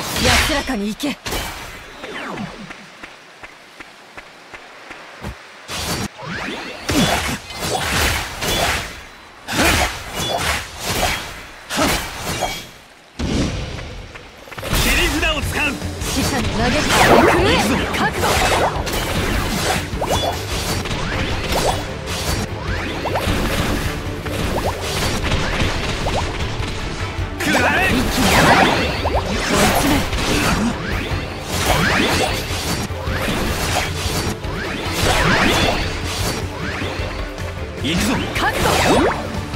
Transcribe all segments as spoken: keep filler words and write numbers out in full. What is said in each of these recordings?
安らかに行け。死者の投げくれ覚悟。くらえ一気にやばい。追い詰め行くぞ。覚悟。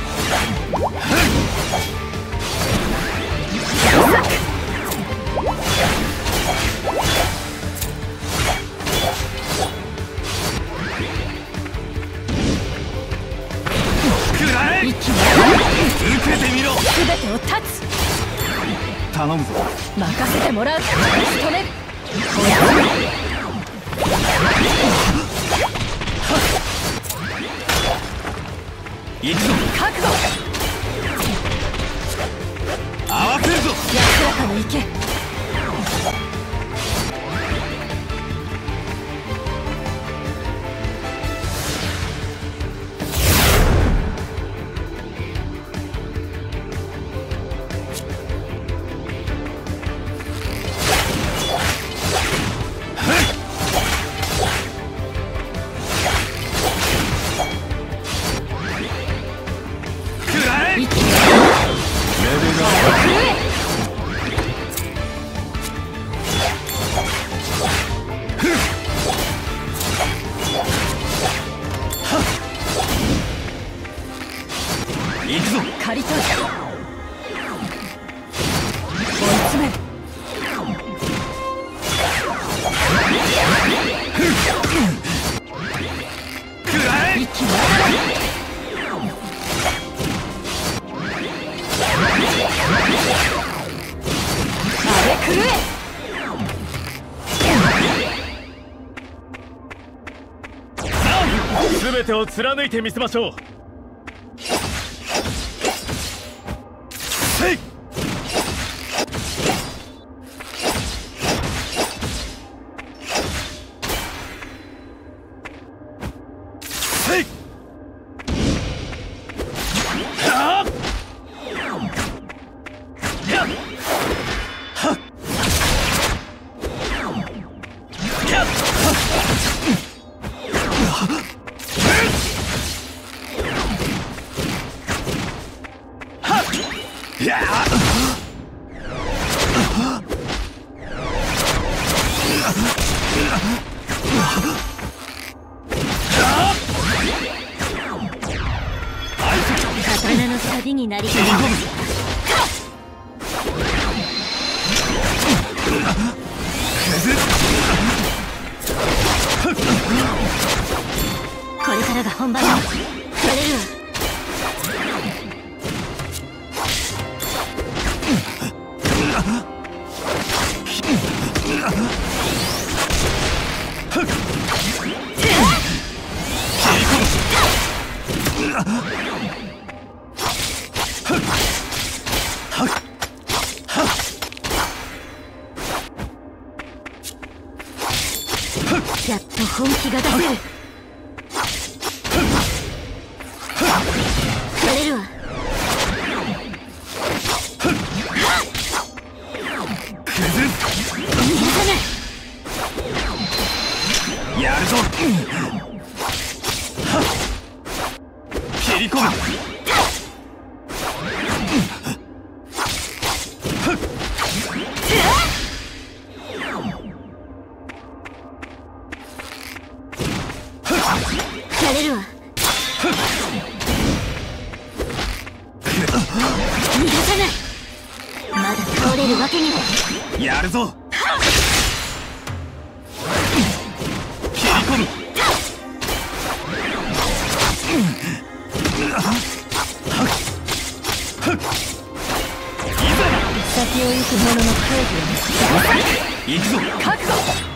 一気に受けてみろ。全てを断つ。頼むぞ。任せてもらう。仕留める。行くぞ。覚悟。慌てるぞ。安らかに行け。行くぞ。刈り取る。追い詰める。くらえ。一気にやばい。あれ狂え。全てを貫いてみせましょう。せい。せい。はっ。やっ。はっ。やっ。いや刀の錆になりきりこれからが本番だ。やれるわ。やっと本気が出せる。やれるわ。やるぞ。切り込む。やれるわ。逃がさない。まだ倒れるわけには。やるぞ。切り込む。先を行く者の定義を行くぞ。覚悟。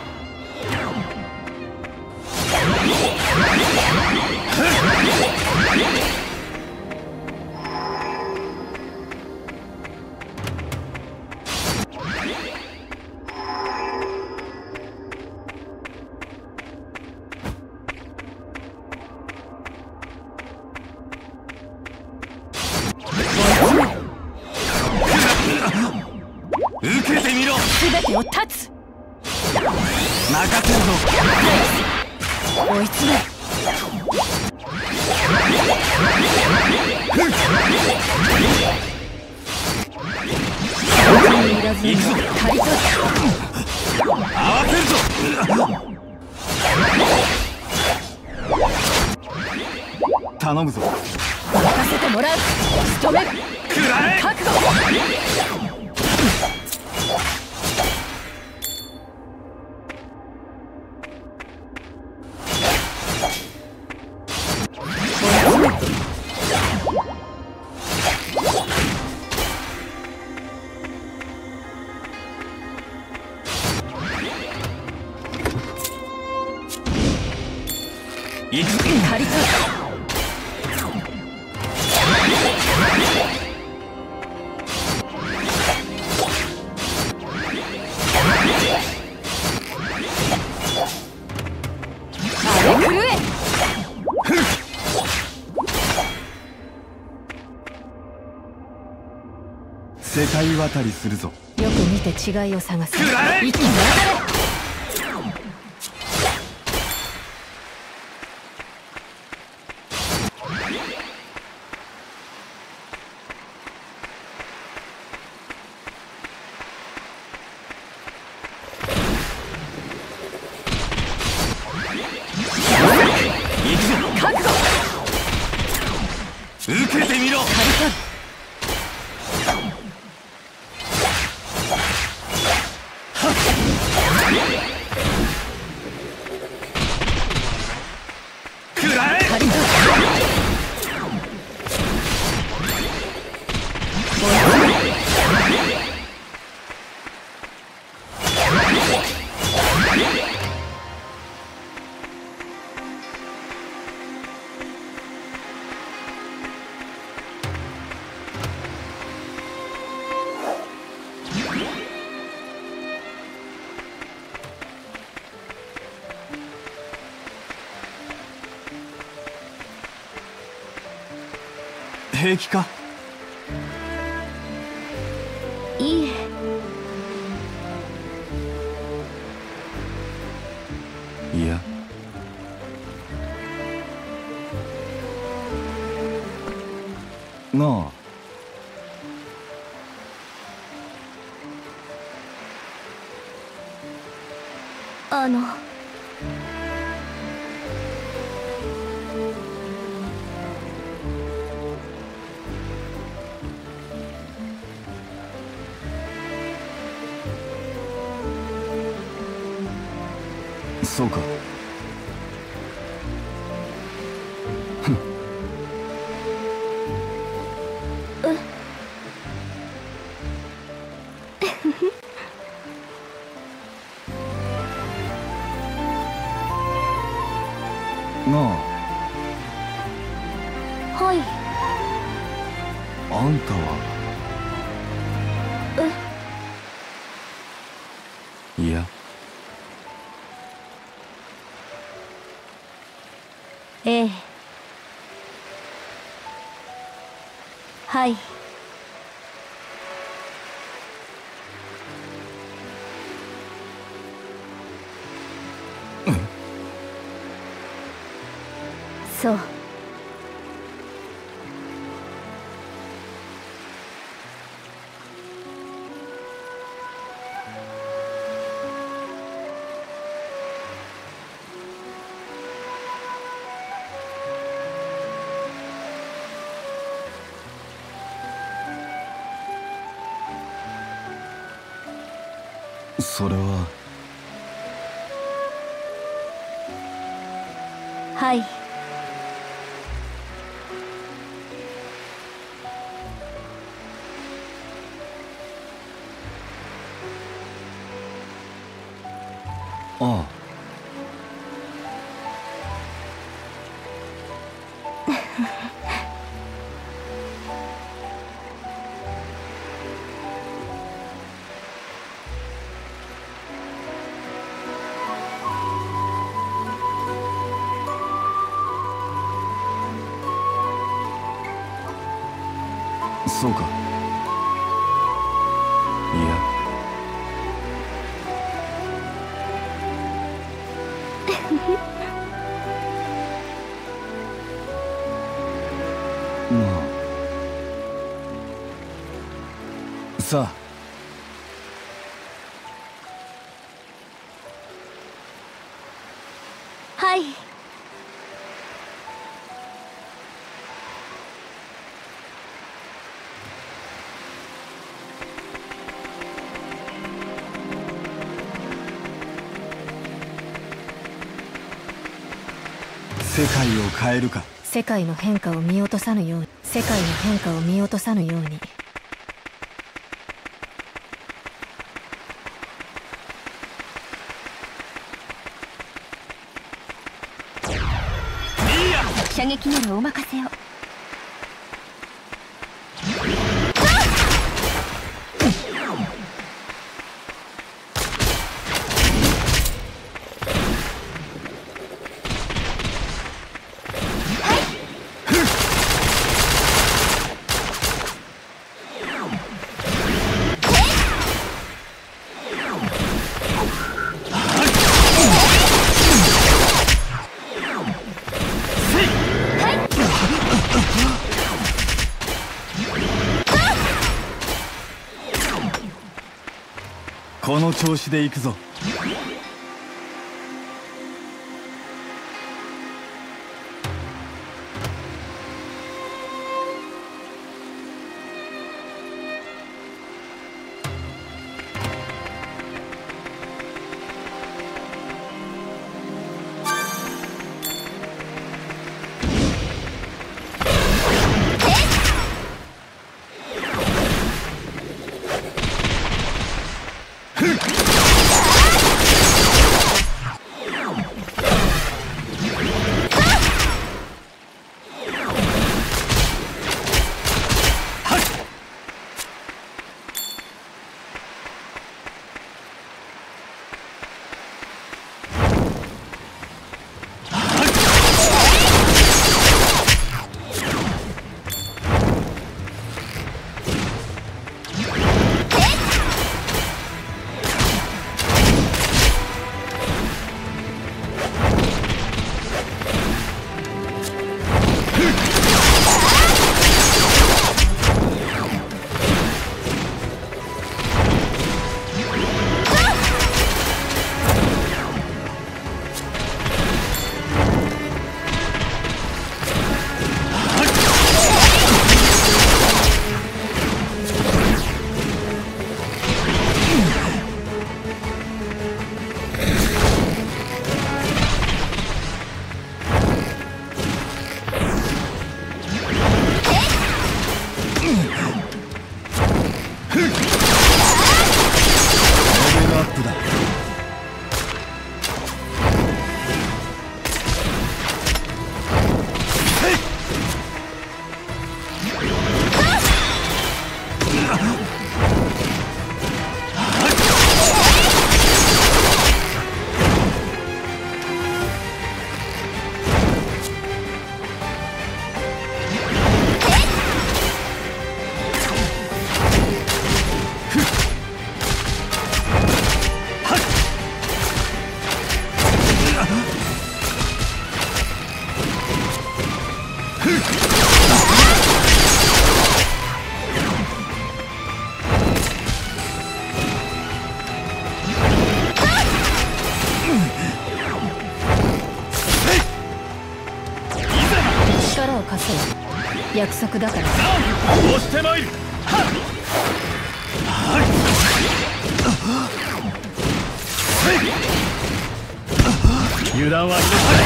全てを断つ。 任せるぞ。 追い詰める。いらずに刈り取る。 合わせるぞ。頼むぞ。 任せてもらう。仕留める。 食らえ。 覚悟。 行く。 刈り取る。 世界渡りするぞ。 よく見て違いを探す。 食らえ。 一気に当たれ。覚悟。 受けてみろ。 刈り取る。 食らえ。 刈り取る。 平気か。 いいえ。 いや、なあ。 あのそうか。ふん。なあ。 はい。 あんたは。いや。 ええ。はい。そう。 それは。 はい。 ああ。そうか。いや。 さあ。 はい。 世界を変えるか。 世界の変化を見落とさぬように、世界の変化を見落とさぬように。射撃ならお任せを。 この調子で行くぞ。 力を貸せ。約束だから。 押してまいる。油断は許さない。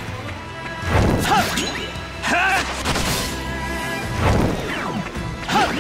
はっ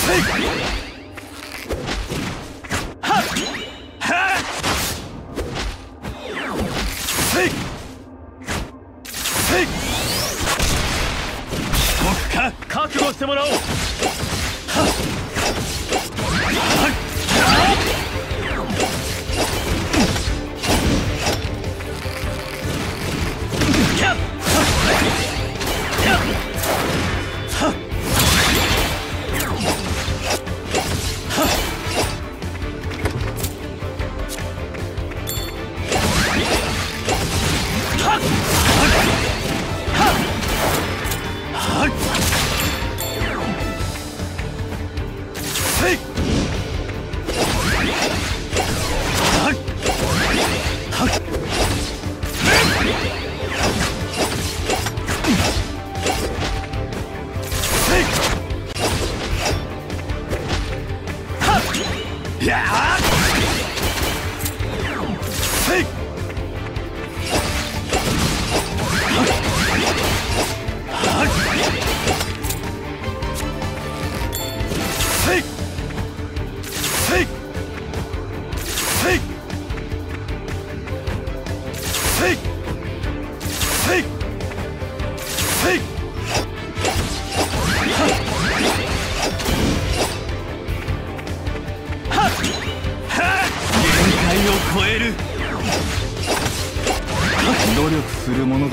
覚悟してもらおう。超える。努力するものだ。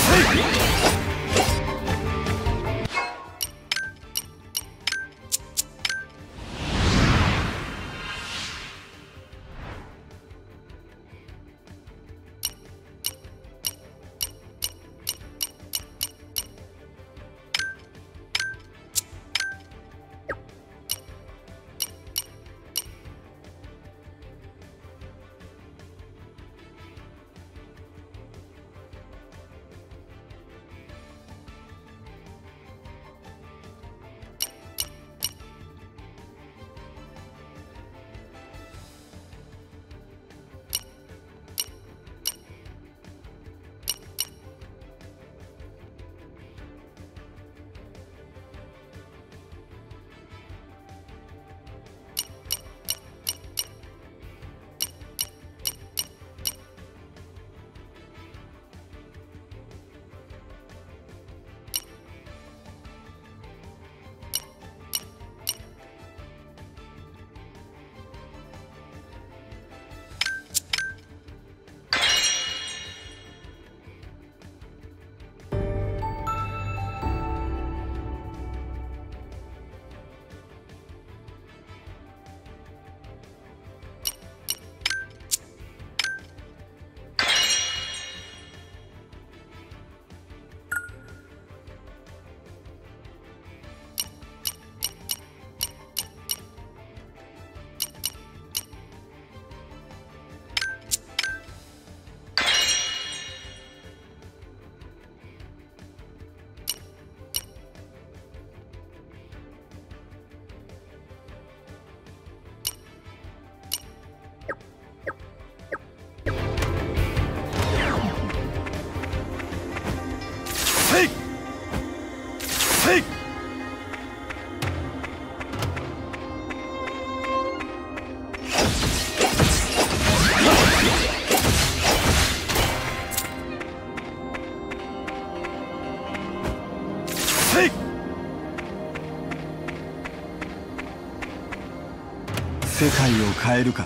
世界を変えるか。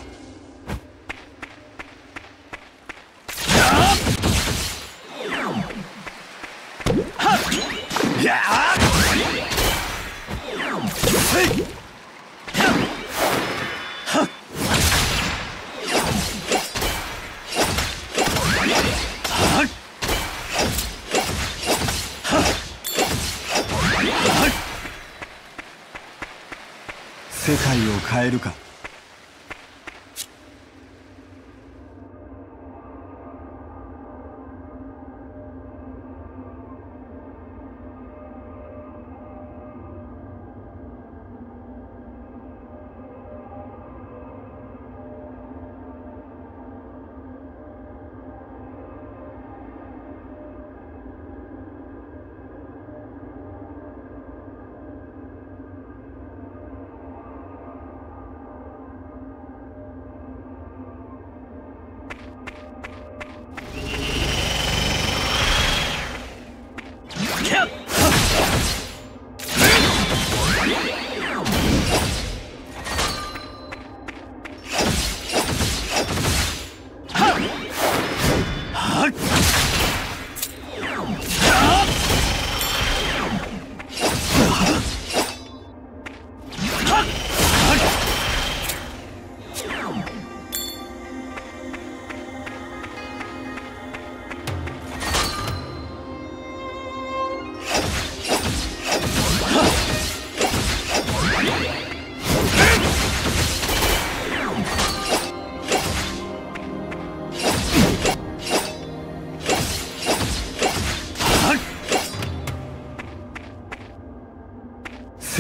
世界を変えるか。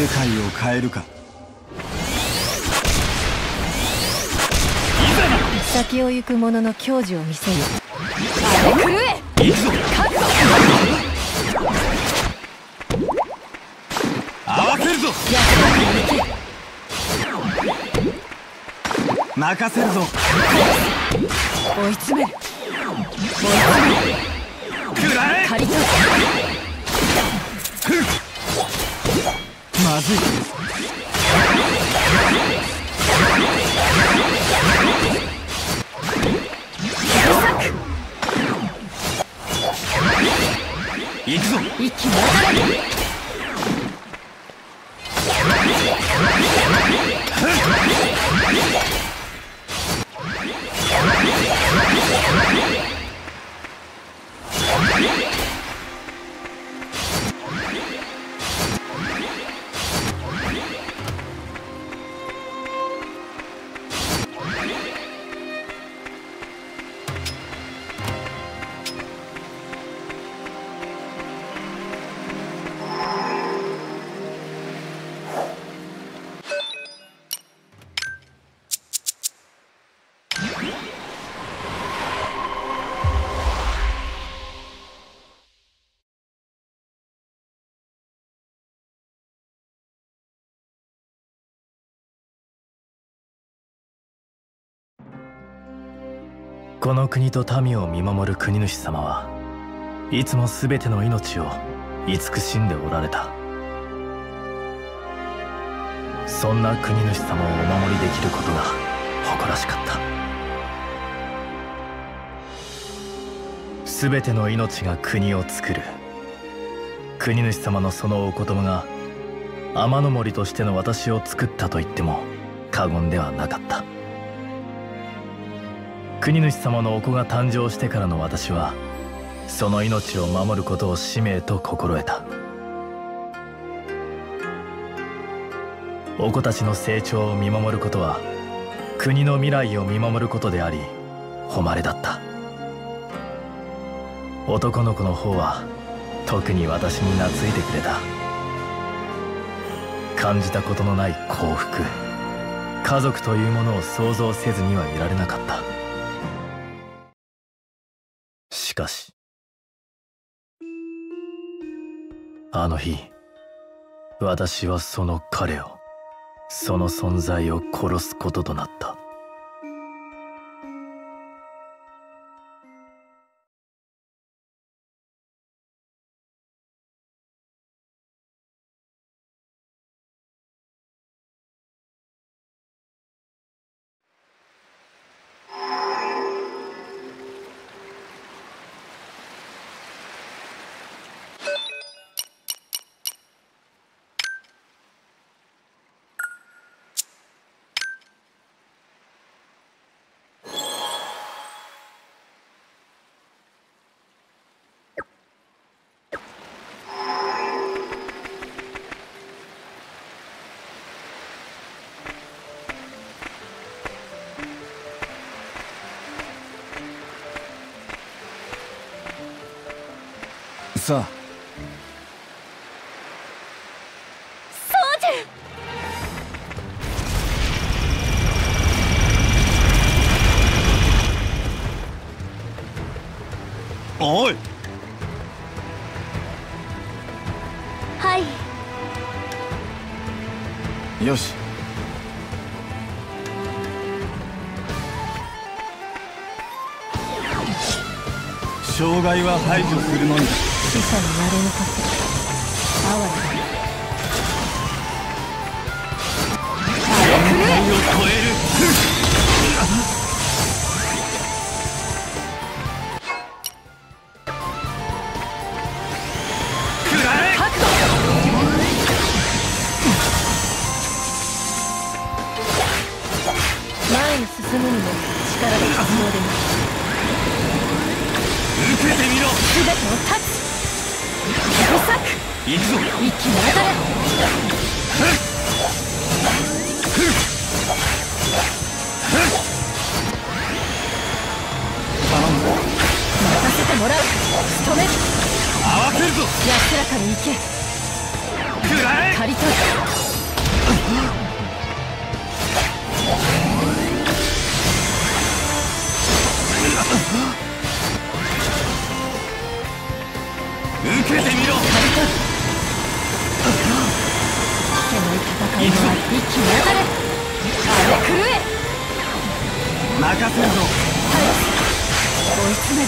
世界を変えるか。 先を行く者の矜持を見せよ。あれ狂え。行くぞ。覚悟。 合わせるぞ。任せるぞ。 追い詰める。追い詰める。 食らえ。 刈り取る。 まずい。行くぞ。 一気に当たれ。 この国と民を見守る国主様はいつも全ての命を慈しんでおられた。そんな国主様をお守りできることが誇らしかった。全ての命が国を作る。国主様のそのお言葉が天の森としての私を作ったと言っても過言ではなかった。国主様のお子が誕生してからの私はその命を守ることを使命と心得た。お子たちの成長を見守ることは国の未来を見守ることであり誉れだった。男の子の方は特に私に懐いてくれた。感じたことのない幸福、家族というものを想像せずにはいられなかった。しかしあの日私はその彼をその存在を殺すこととなった。 さあ。 そうじゃ。おい。 はい。 よし。障害は排除するのみだ。 死者になれぬこと哀れだ。 限界を超える。食らえ。 覚悟。前に進むにも力が必要でな。 受けてみろ。 全てを断つ。うるさく。 行くぞ。 一気に当たれ。 頼むぞ。 任せてもらう。仕留める。 合わせるぞ。 安らかに行け。 食らえ。 刈り取る。 息きやがれ。あれ狂え。 任せるぞ。 追い詰める。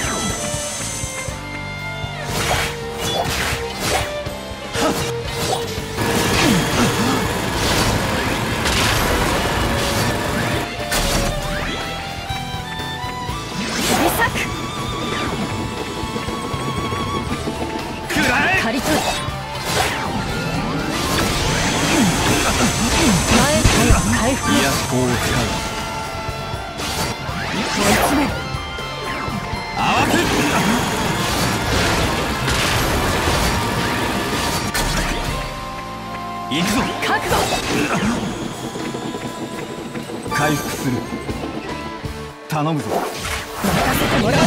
刈り取る。前体回復。 癒やし法を使う。 追い詰める。 合わせ。行くぞ。 覚悟。 回復する。頼むぞ。 任せてもらう。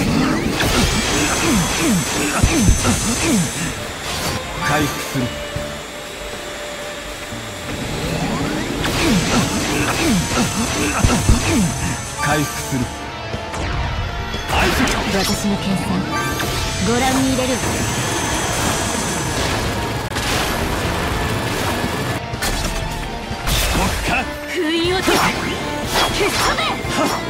回復する。回復する。 私の研鑽ご覧に入れる。 僕か。 封印を解く。消し止め。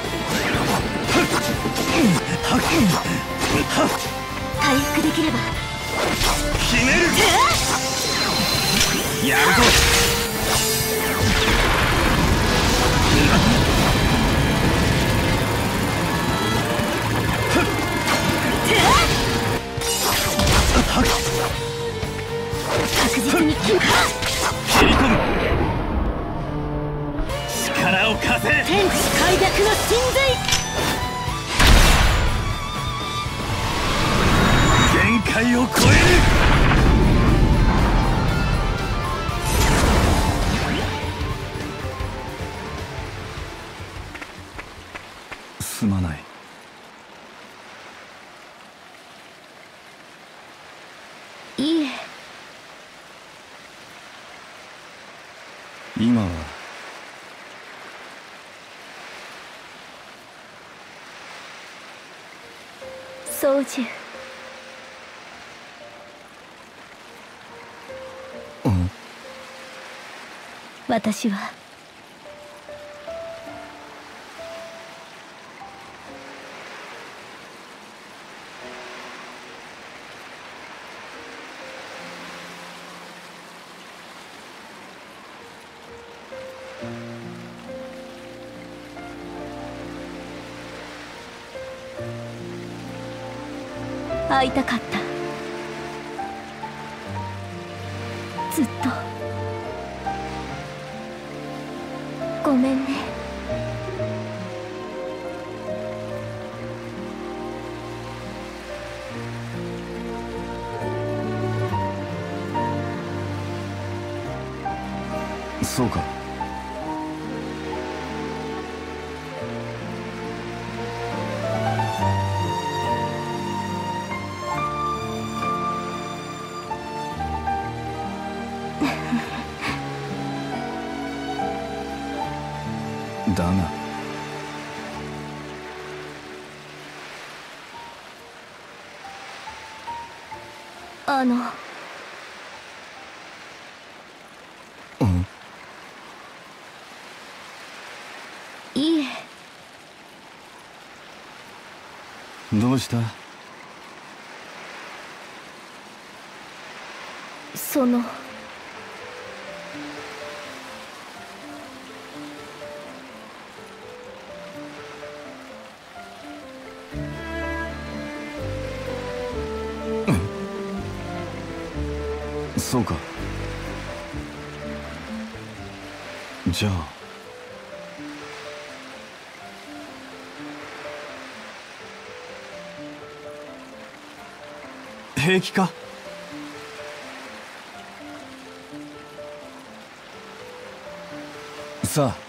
回復できれば決める。やるぞ。 確実に切る。 切り込む。力を貸せ。 天地開闢の神髄。 限界を超える。すまない。 いいえ。 今は宗樹。 うん私は会いたかった。ずっとごめんね。 そうか。だがあのうんいいえ。 どうした。 そのそうか。じゃあ平気か。さあ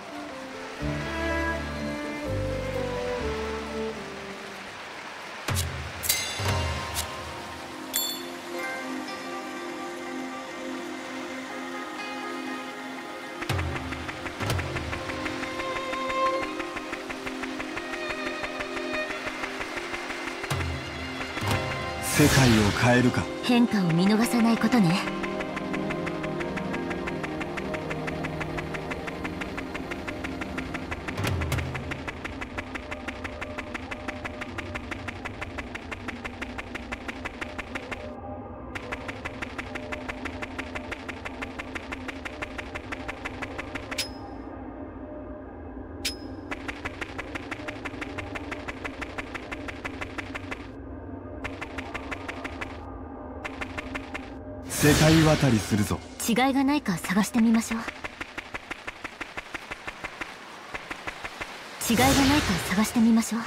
世界を変えるか。 変化を見逃さないことね。 世界渡りするぞ。 違いがないか探してみましょう。違いがないか探してみましょう。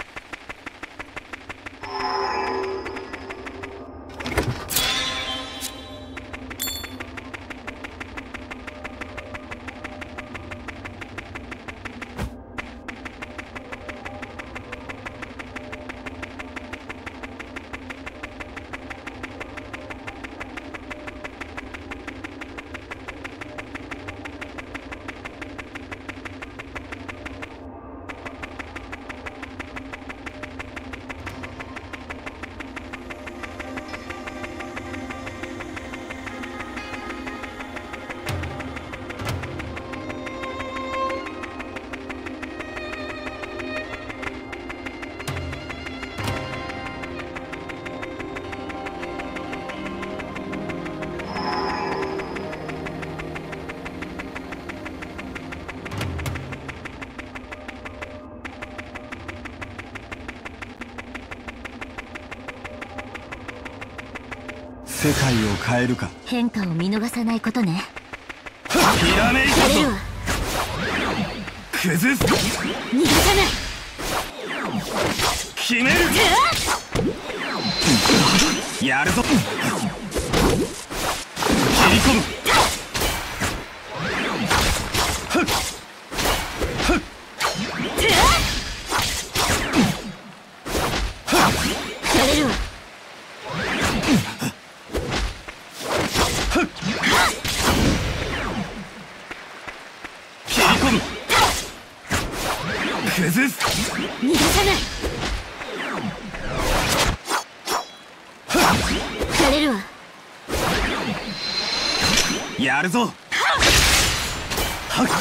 世界を変えるか。 変化を見逃さないことね。 ひらめいたぞ。崩す。 逃がさない。 決める。やるぞ。切り込む。 やれるわ。 崩す。 逃がさない。やれるわ。 やるぞ。はっ。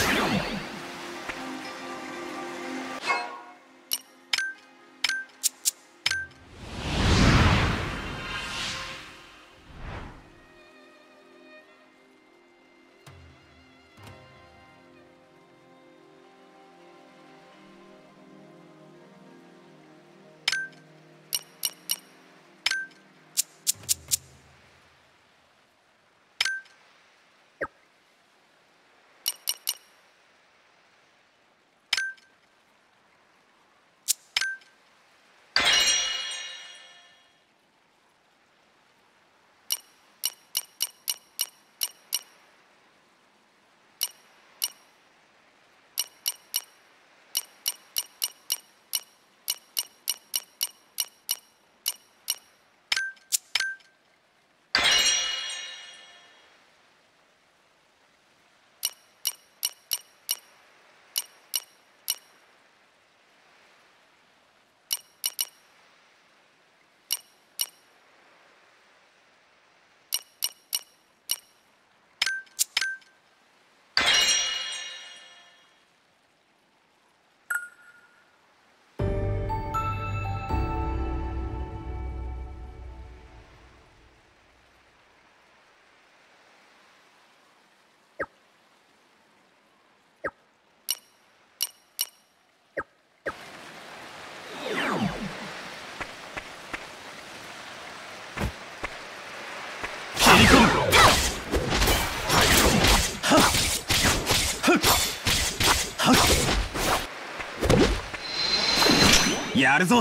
やるぞ。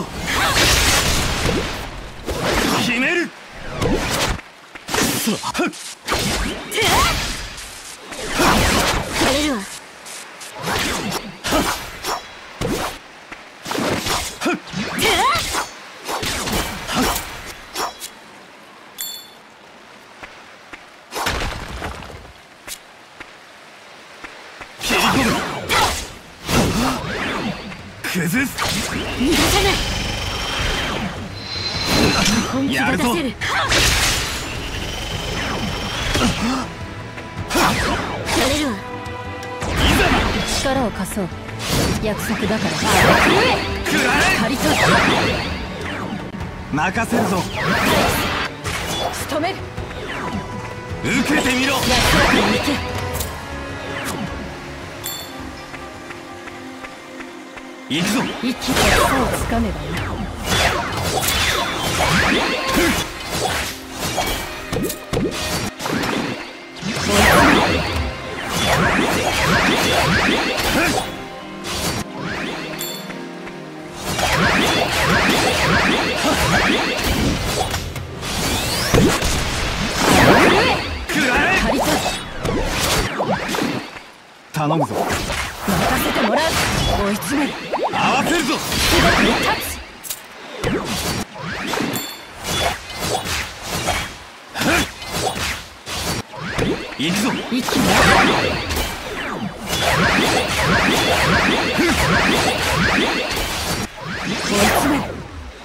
決める。やれるわ。 崩す。 逃がさない。本気が出せる。やれるわ。力を貸そう。約束だから。 食らえ。 借りと任せるぞ。 仕留める。 受けてみろ。 約束に行け。 行くぞ。 一気に餌をつかめばいい。 頼むぞ。 任せてもらう。追い詰める。 合わせるぞ。 全てに立つ。 行くぞ。 一気に追い詰める。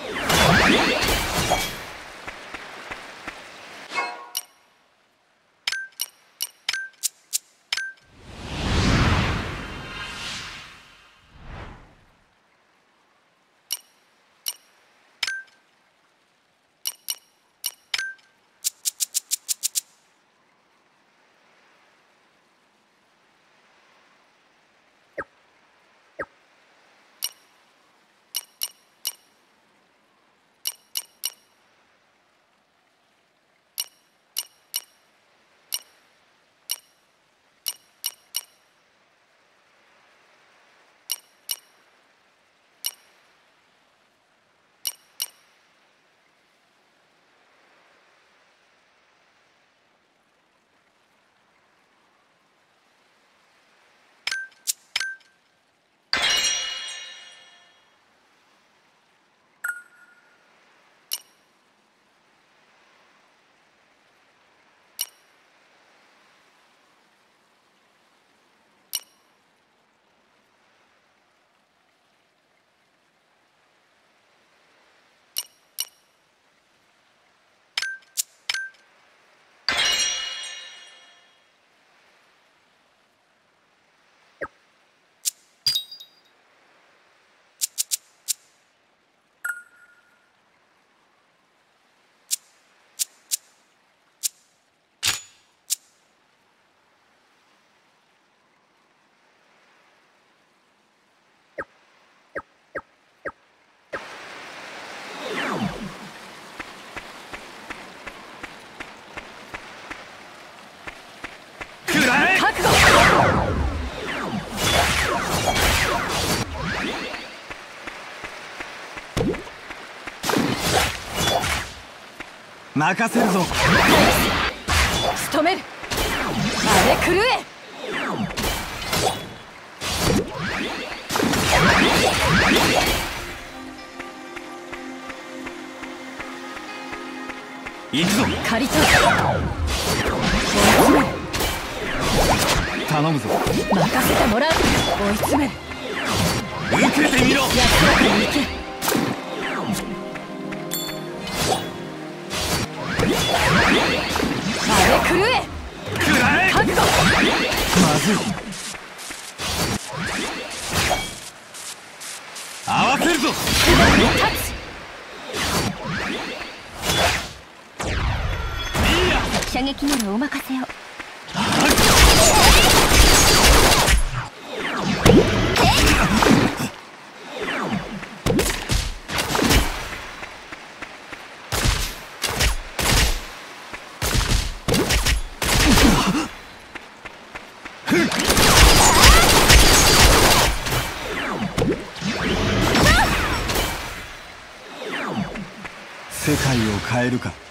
任せるぞ。 仕留める。あれ狂え。 行くぞ。 借りた。 頼むぞ。 任せてもらう。追い詰める。 受けてみろ。 安らかに行け。あれ狂え。 食らえ。 覚悟。 まずい。合わせるぞ。 立つ。射撃ならお任せを。 世界を変えるか。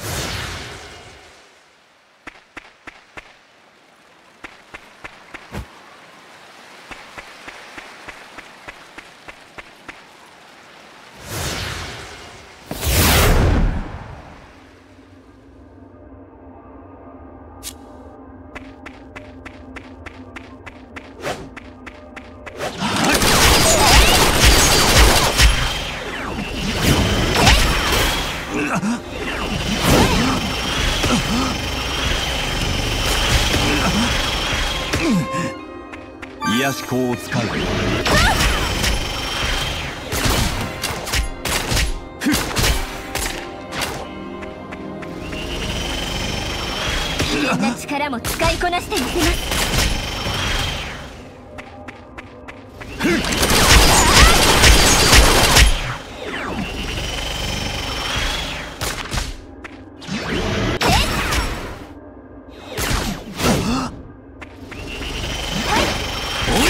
癒し口を使う。 こんな力も使いこなしてみせます。 追い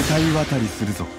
世界渡りするぞ。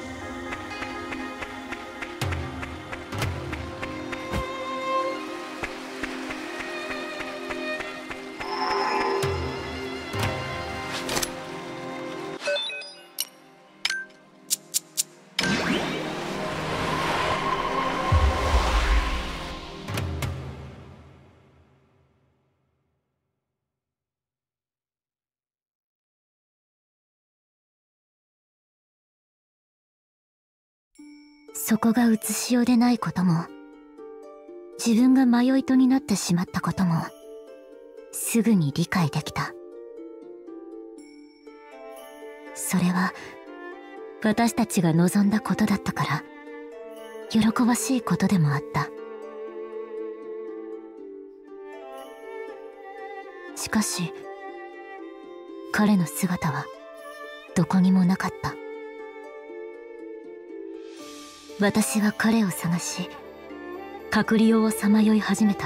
そこがうつしようでないことも、自分が迷い人になってしまったことも、すぐに理解できた。それは、私たちが望んだことだったから、喜ばしいことでもあった。しかし、彼の姿は、どこにもなかった。私は彼を探し、隔離をさまよい始めた。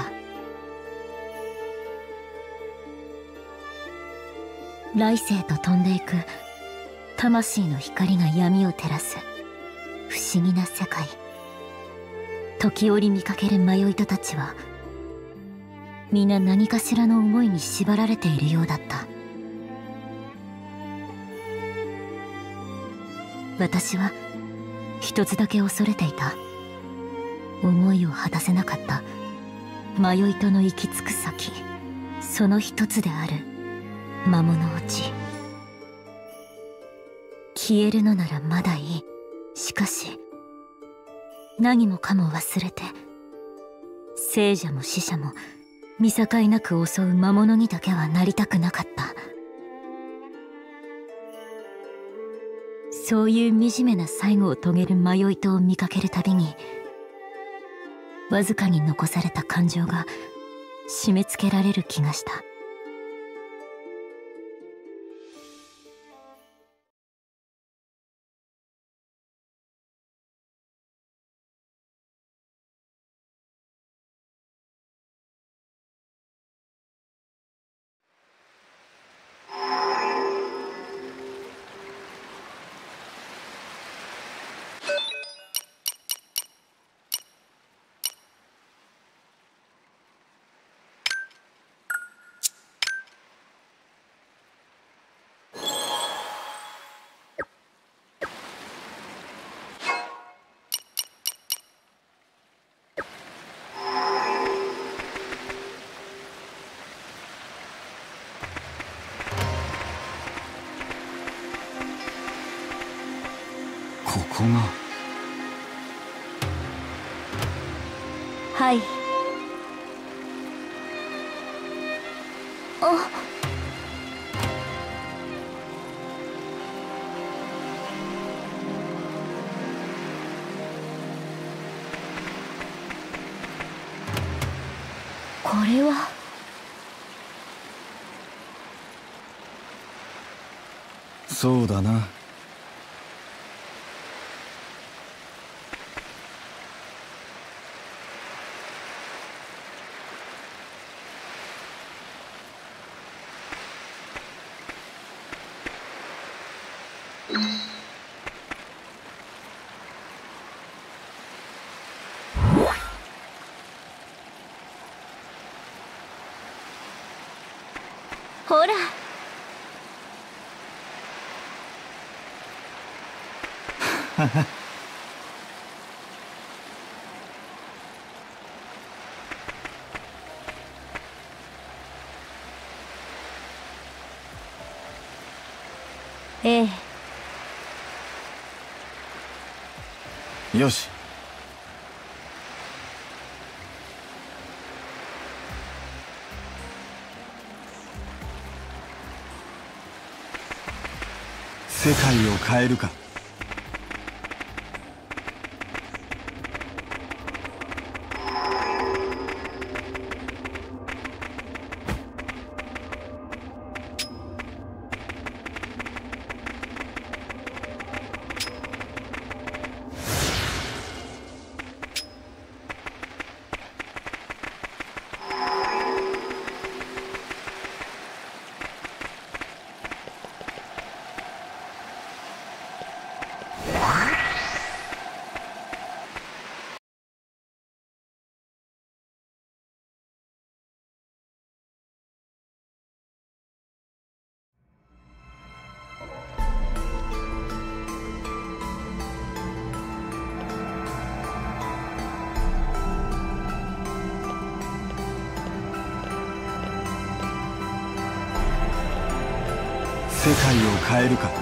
来世と飛んでいく魂の光が闇を照らす不思議な世界。時折見かける迷い人たちは、皆何かしらの思いに縛られているようだった。私は一つだけ恐れていた。思いを果たせなかった迷い人の行き着く先、その一つである魔物落ち。消えるのならまだいい。しかし何もかも忘れて、生者も死者も見境なく襲う魔物にだけはなりたくなかった。そういう惨めな最後を遂げる迷い人を見かけるたびに、わずかに残された感情が締め付けられる気がした。 ここが。 はい。あ。これは。 そうだな。 ほら。 はは。 ええ。よし。世界を変えるか。 世界を変えるか。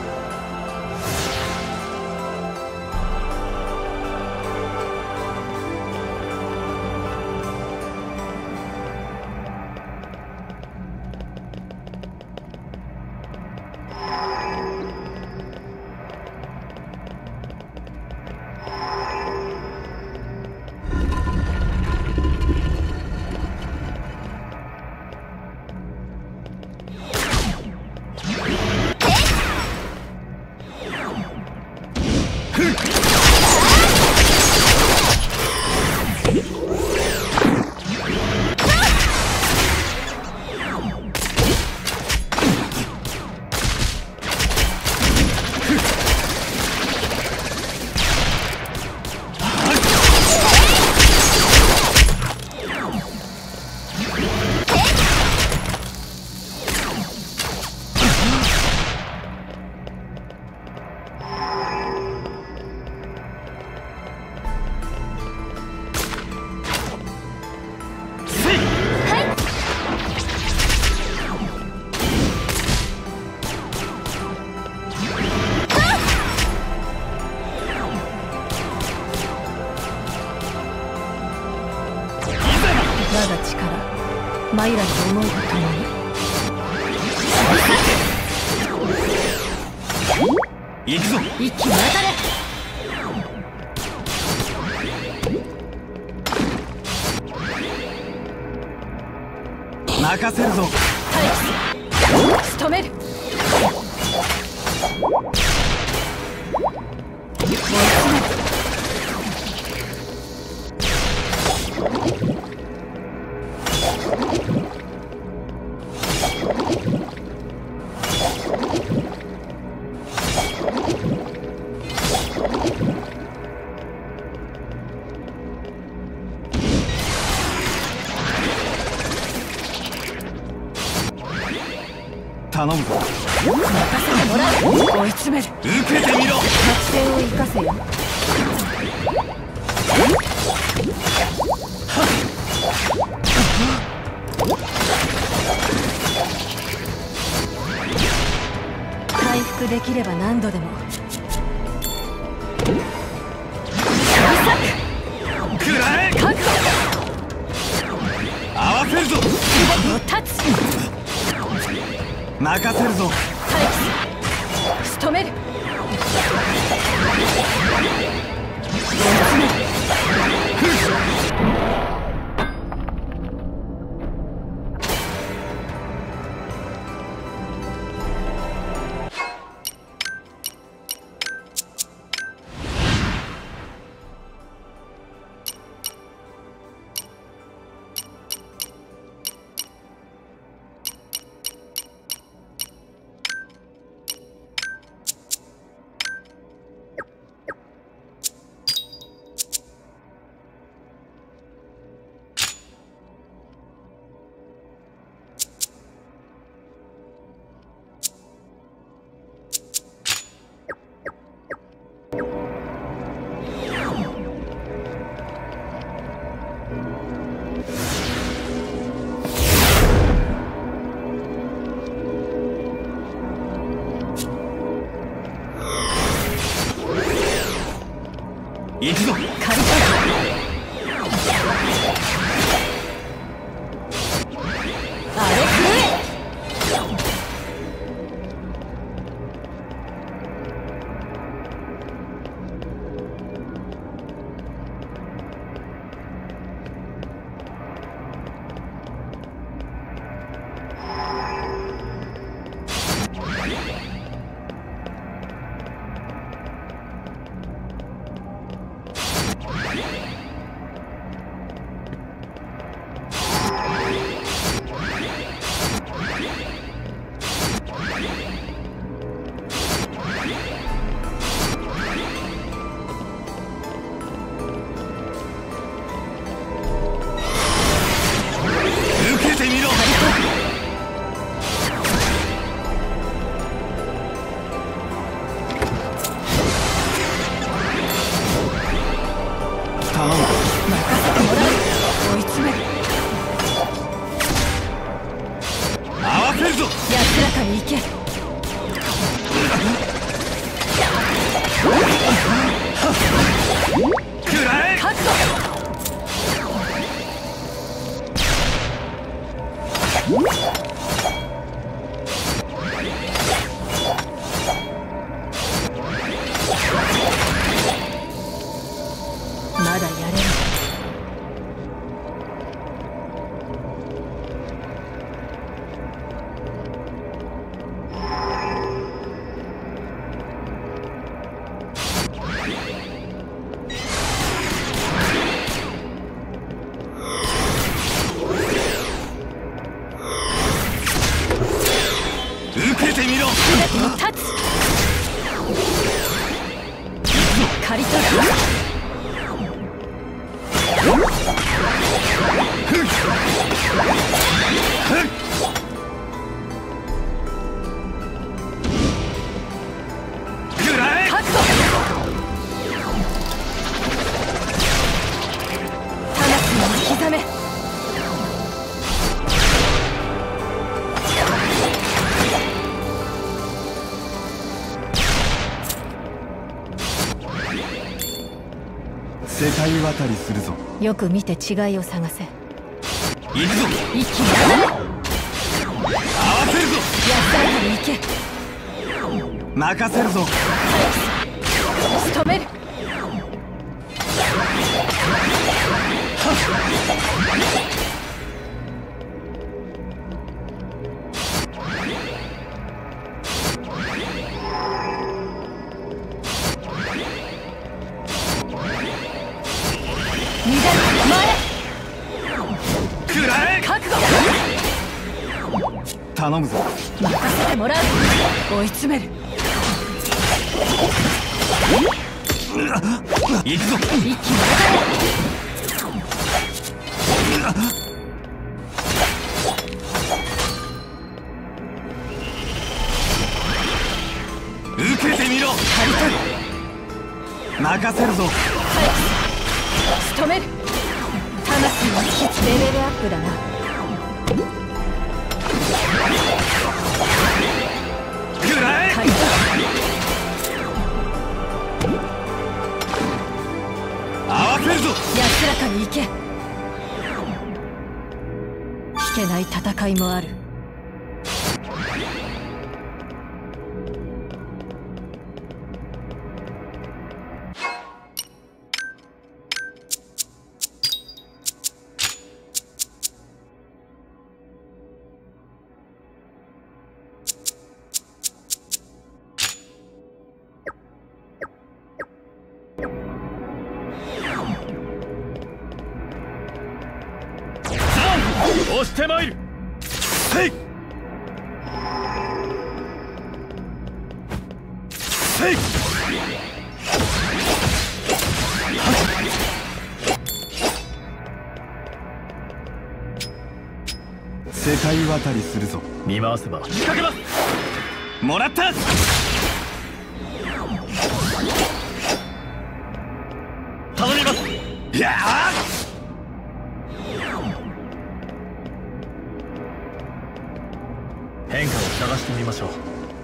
我が力、マイラの思いとともに行くぞ。 一気に当たれ。 任せるぞ。 待機、仕留める。追い詰める。 頼むぞ。 任せてもらう。追い詰める。 受けてみろ。 作戦を生かせよ。回復できれば何度でも。 食らえ。 覚悟。 合わせるぞ。 立つ。 任せるぞ。 待機、仕留める。追い詰める。 行くぞ。 借りた。あれ食え。 界渡りするぞ。 よく見て違いを探せ。 行くぞ。 一気に合わせるぞ。 安らかに行け。 任せるぞ。 仕留める。 頼むぞ。 任せてもらう。追い詰める。 行くぞ。 一気に受けてみろ。任せるぞ。 仕留める。魂の引きレベルアップだな。 くらえ。合わせるぞ。 安らかに行け。引けない戦いもある。 押してまいる。 せいせい。世界渡りするぞ。 見回せば仕掛けます。もらった。 頼みます。 いやあ。 変化を探してみましょう。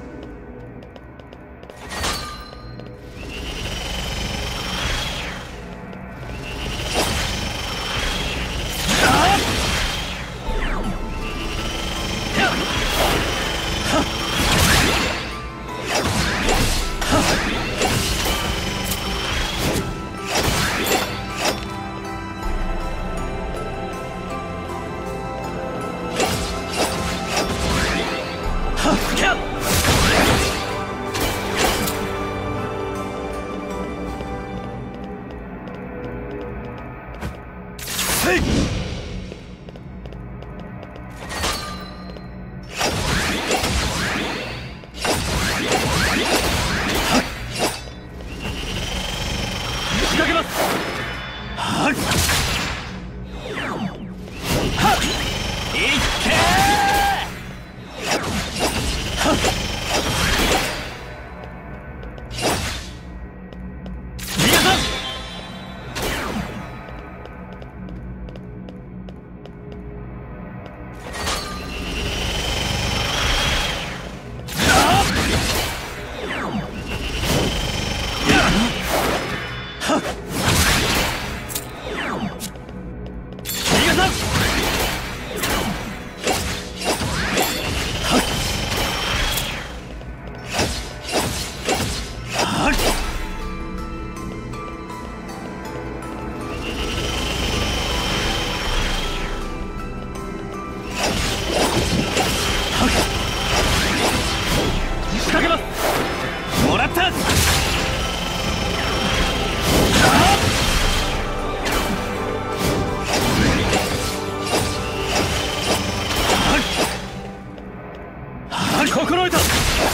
心得た。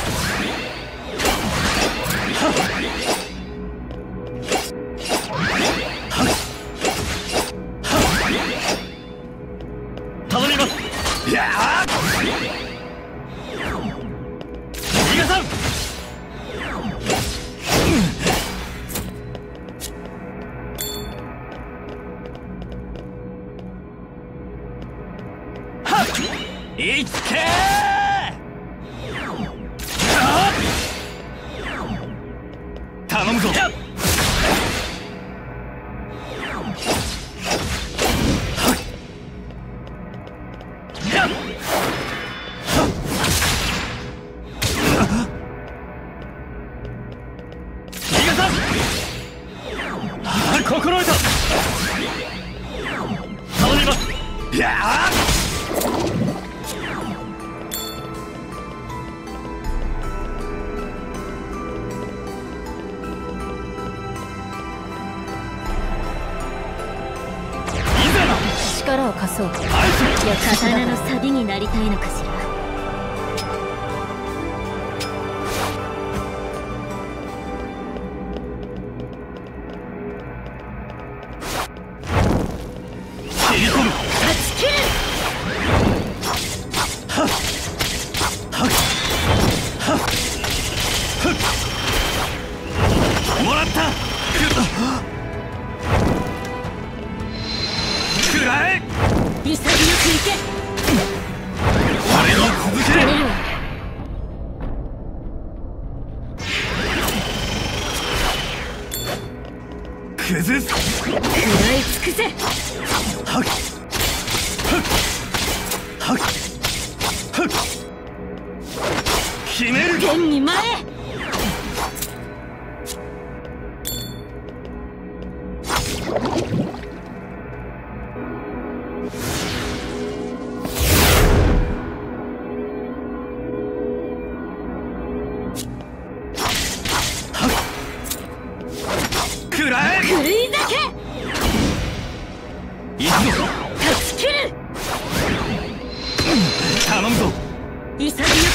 頼みます。やあ。逃がさん。はっ。いつけー。頼むぞ。 心得た。頼みます。いやあ力を貸そう。いや、 刀のサビになりたいのかしら。 切り込む。 断ち切る。 はっはっはっはっもらった。くらえ。 潔くいけ。 俺に続け。 やれるわ。 崩す。 食らい尽くせ。 はっはっはっはっ決める。 天に前。 くらえ。 狂い酒。 行くぞ。 断ち切る。 頼むぞ。 潔くい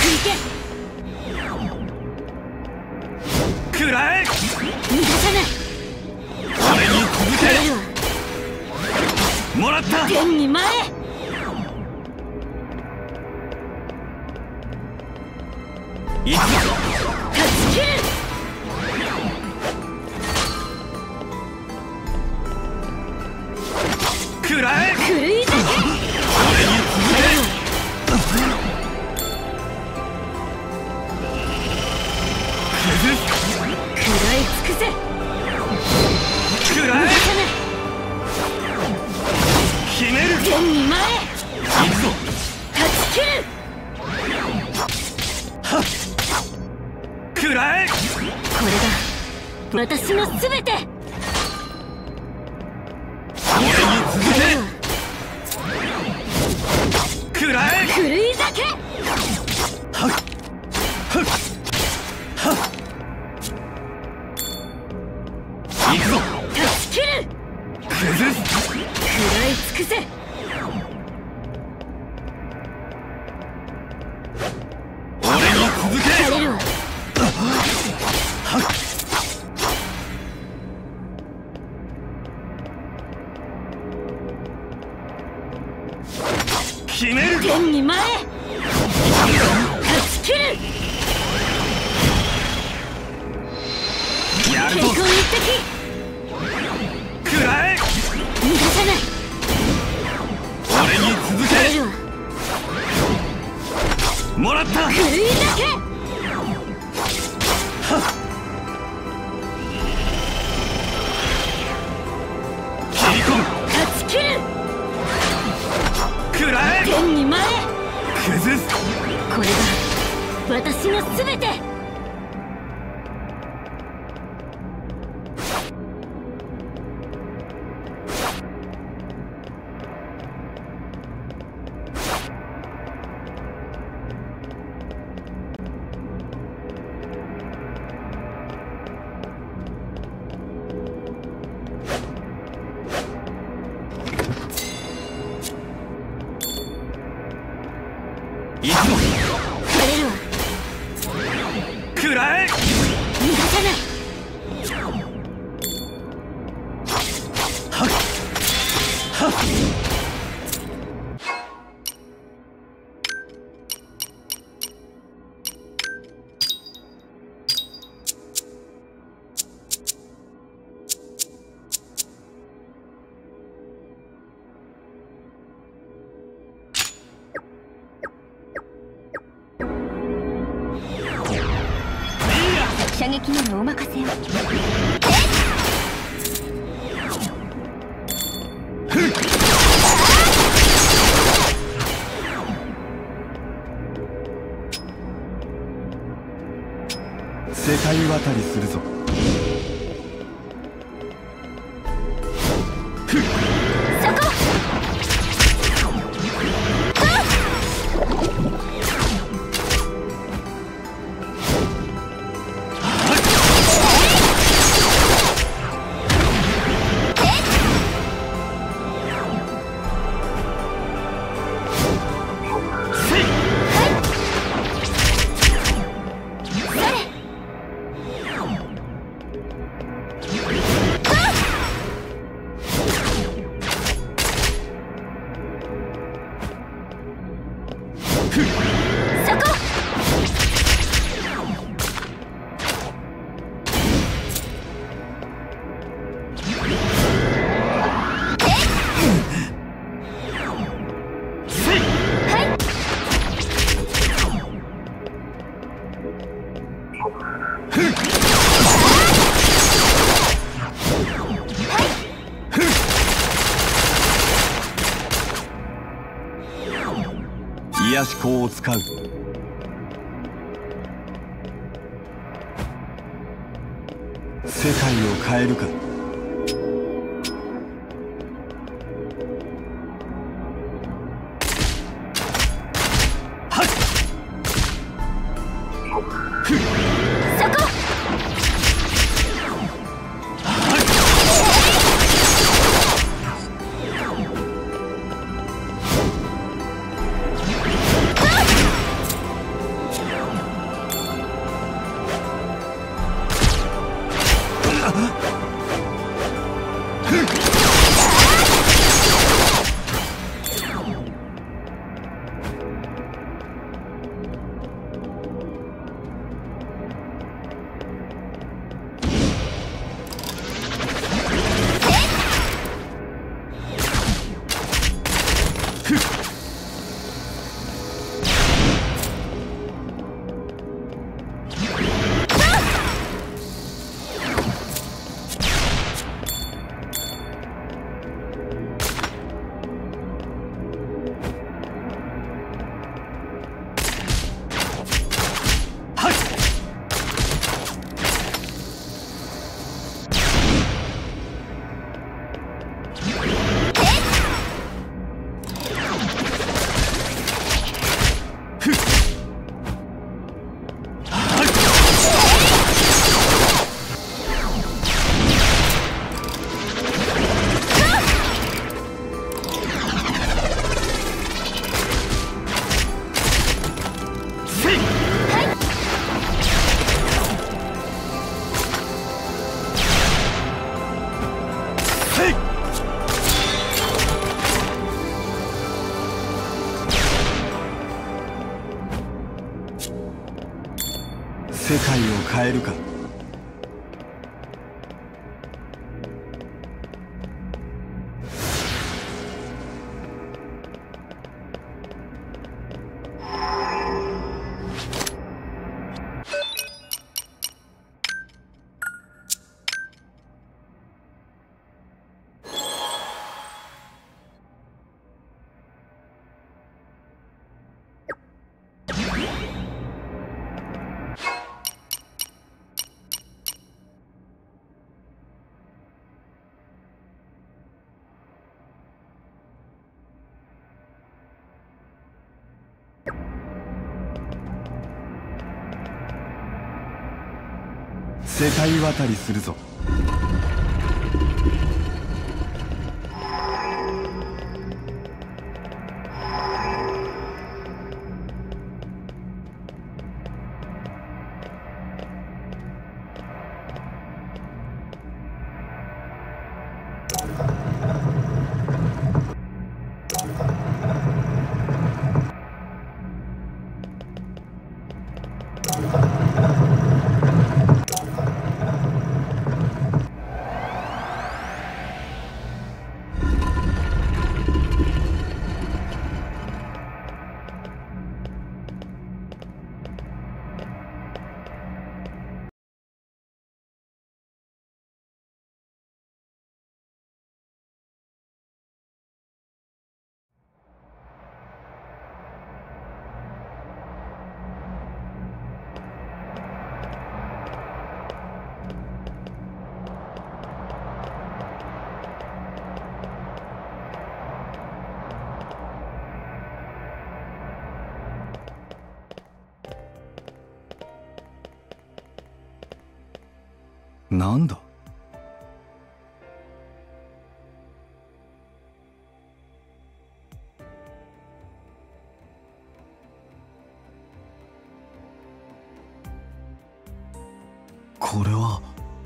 け。 くらえ。 逃がさない。 俺に続やれるわ。 け。もらった。 天に前。 行くぞ。 断ち切る。 くらえ。 狂い酒。 俺に続け。崩す。 食らい尽くせ。 くらえ。 逃がさない。 決める。 天に前。 行くぞ。 断ち切る。 はっくらえ。 これが私のすべて。 俺に続やれるわ。 け。くらえ。 狂い酒。 はっはっはっ行くぞ。 断ち切る。 崩す。 食らい尽くせ。 俺に続け。 やれるわ。 はっ決める。 天に前。断ち切る。 やるぞ。 結婚一滴。 くらえ。 逃がさない。 俺に続け。 やれるわ。 もらった。 狂い酒。 はっ切り込む。 断ち切る。 くらえ。 天に前。 崩す。 これが私のすべて。 行くぞ。 やれるわ。 くらえ。 逃がさない。 はっはっ射撃ならお任せを。 世界渡りするぞ。癒し口を使う。世界を変えるか。世界を変えるか。世界渡りするぞ。 なんだ。これは。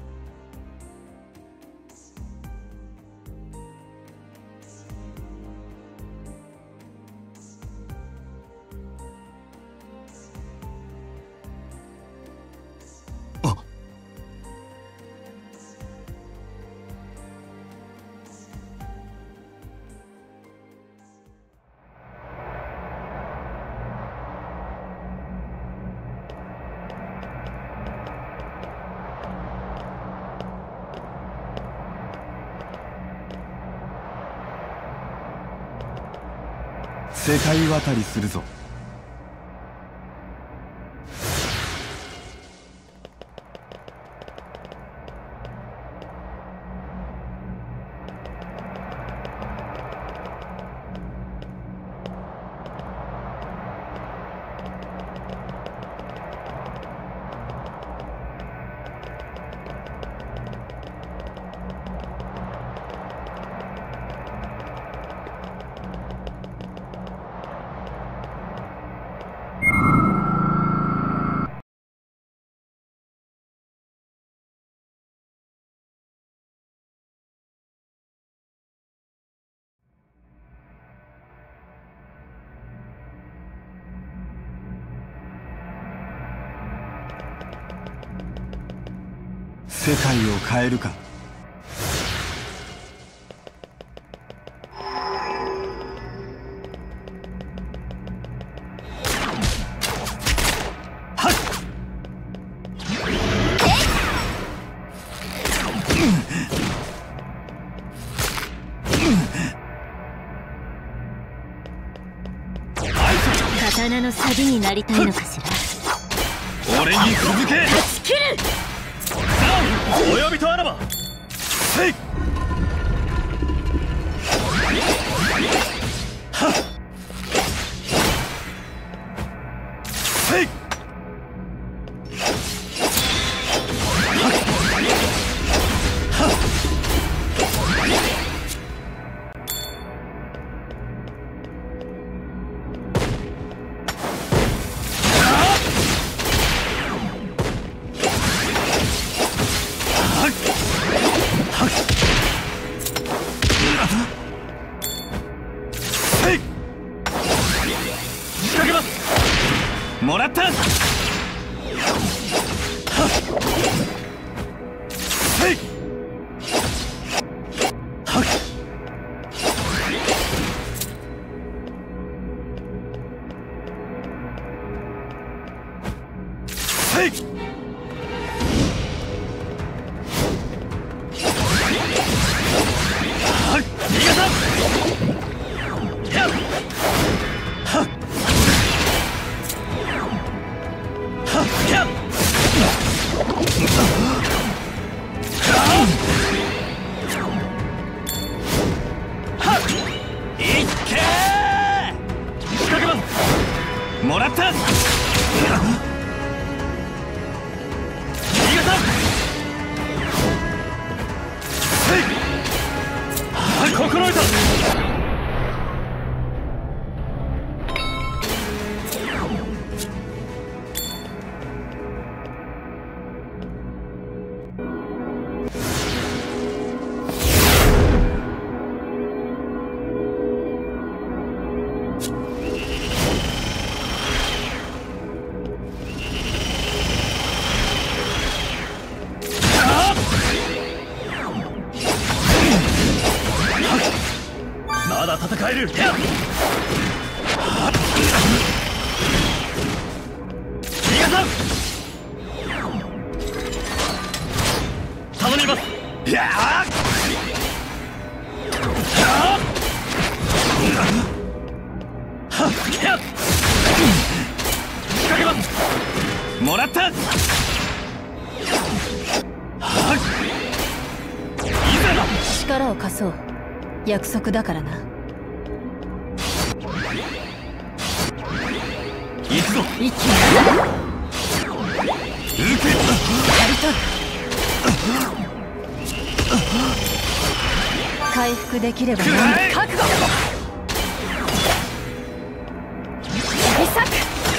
世界渡りするぞ。世界を変えるか。はっ。 刀の錆になりたいのかしら。 俺に続け。 断ち切る。 お呼びとあらば。せい。はっ。せい。はっ。はっ。もらった。はっ。せい。はっ。せい。はっ。逃がさん。やっ。はっ。もらった。逃がさん。せい。はっ。心得た。まだ戦える。逃がさん。頼みます。やあ。はっ。やっ。仕掛けます。もらった。はっ。いざだ。 力を貸そう。約束だからな。 行くぞ。 一気に受け。 やりとる。 回復できれば何だ。覚悟。指先。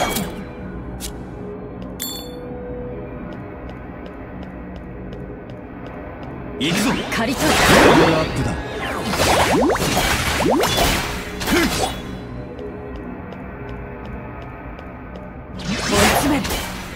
行くぞ。 刈り取る。 レベルアップだ。 追い詰める。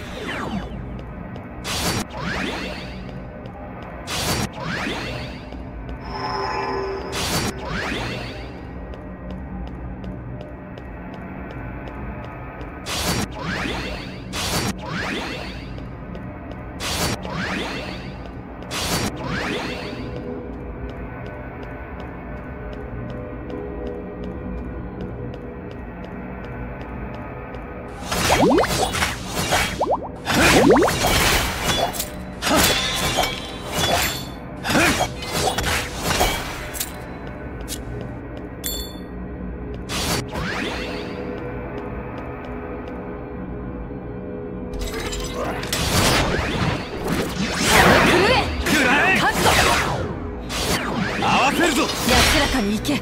安らかに行け。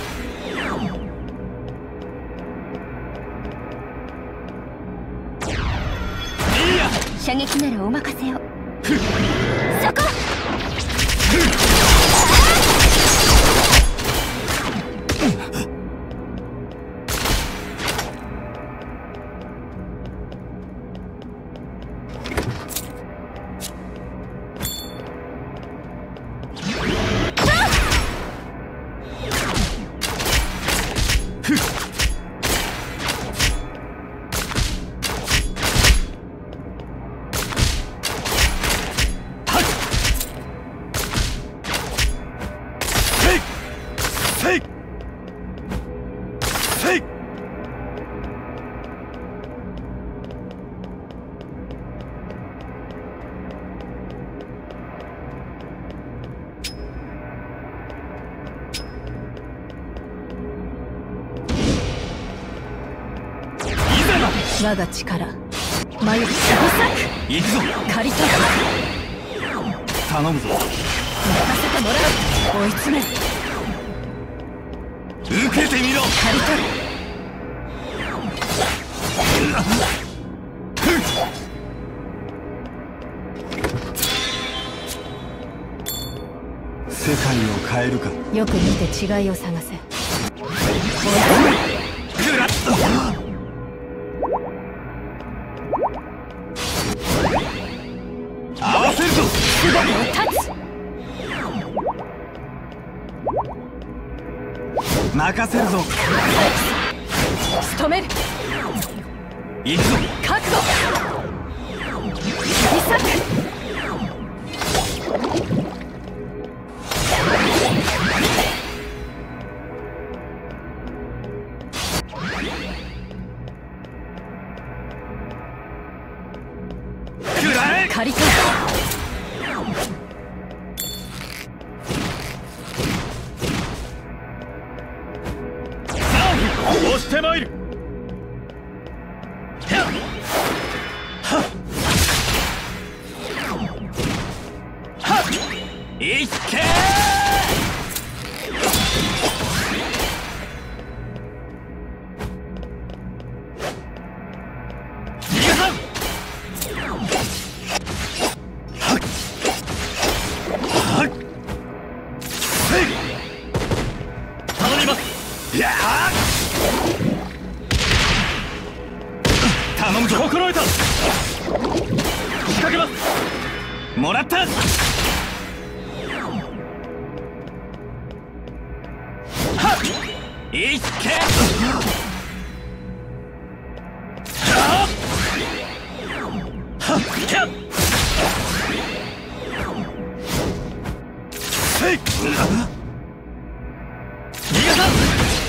射撃ならお任せを。そこ。 我が力眉毛行くぞ。 刈り取る。 頼むぞ。 任せてもらう。追い詰める。 受けてみろ。 刈り取る。 世界を変えるか。 よく見て違いを探せ。追い詰める。 くらっ。合わせるぞ。 全てを断つ。 任せるぞ。 仕留める。 行くぞ。 覚悟。指先。刈り取る。 押してまいる。 いっけー。 頼みます。 やあ。頼むぞ。 心得た。仕掛けます。 もらった。いっけ。せい。逃がさん。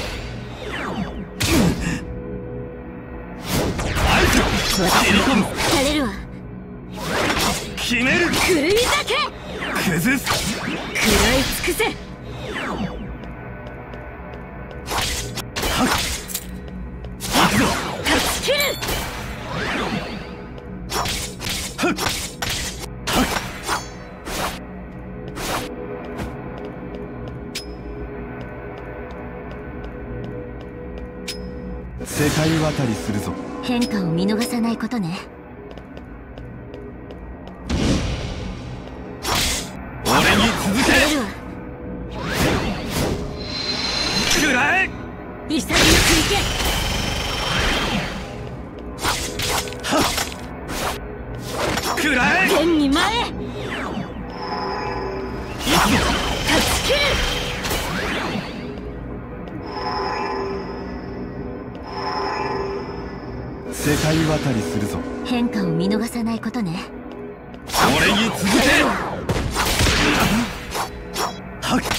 相手を切り込む。 されるわ。 決める。 狂いだけ。 崩す。 食らい尽くせ。 断ち切る。 世界渡りするぞ。 変化を見逃さないことね。 俺に続け。食らえ。 潔くいけ。 食らえ。 天に前へ。 行くぞ。 断ち切る。 世界渡りするぞ。 変化を見逃さないことね。 俺に続け。はっはっ。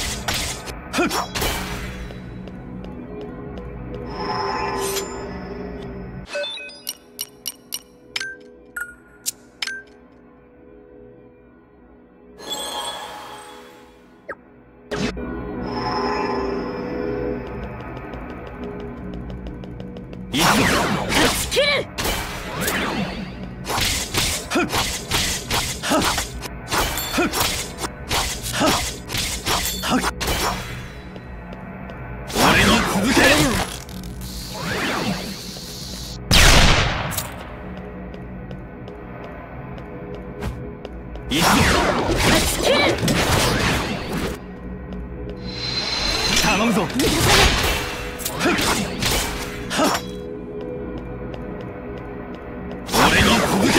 断ち切る。 俺に続け。行くぞ。 断ち切る。 頼むぞ。俺に続け。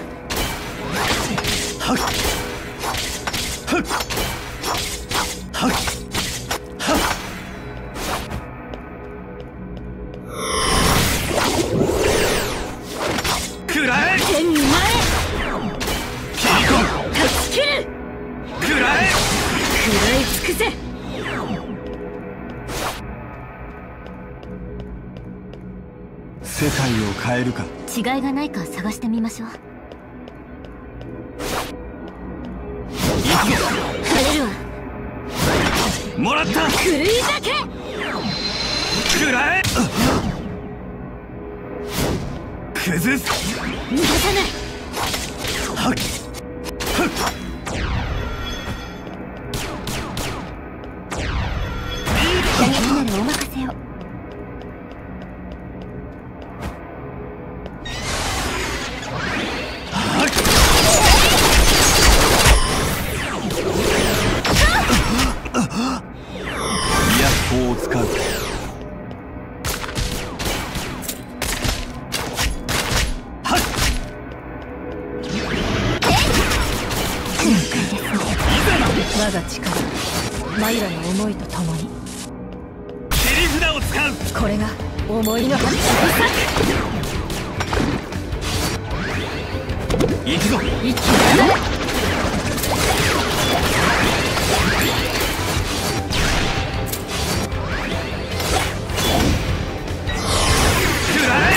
はっはっはっはっ。食らえ。 天に前へ。 切り込む。 断ち切る。 食らえ。 食らい尽くせ。 世界を変えるか。 違いがないか探してみましょう。 行くぞ。 晴れるわ。 もらった。 狂い酒。 食らえ。崩す。 逃がさない。 はっはっ。 打撃ならお任せを。 イヤッホーを使う。はっ。 我が力、マイラの思いとともに。 切り札を使う。 これが思いの発行くぞ。 一気になれ。 食らえ。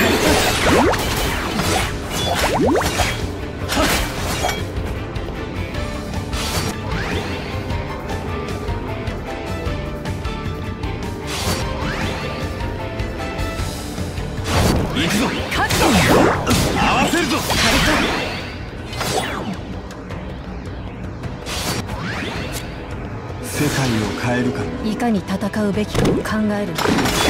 行くぞ。 覚悟。 合わせるぞ。世界を変えるか。 いかに戦うべきかを考えるの。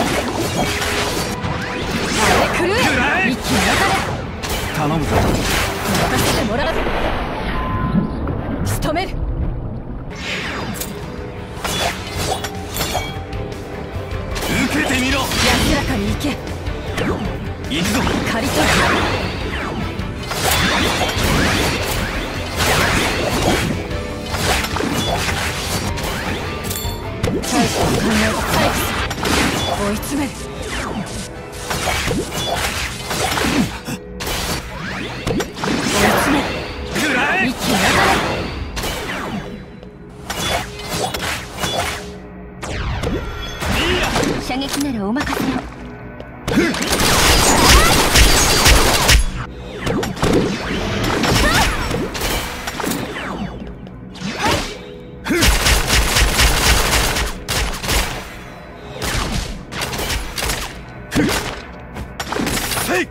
あれ狂え。 食らえ。 一気に当たれ。 頼むぞ。 任せてもらう。仕留める。 受けてみろ。 安らかに行け。 行くぞ。 刈り取る。対処を考えて回避する。追い詰める。追い詰める。 食らえ。 一気に当たれ。 射撃ならお任せを。 はい。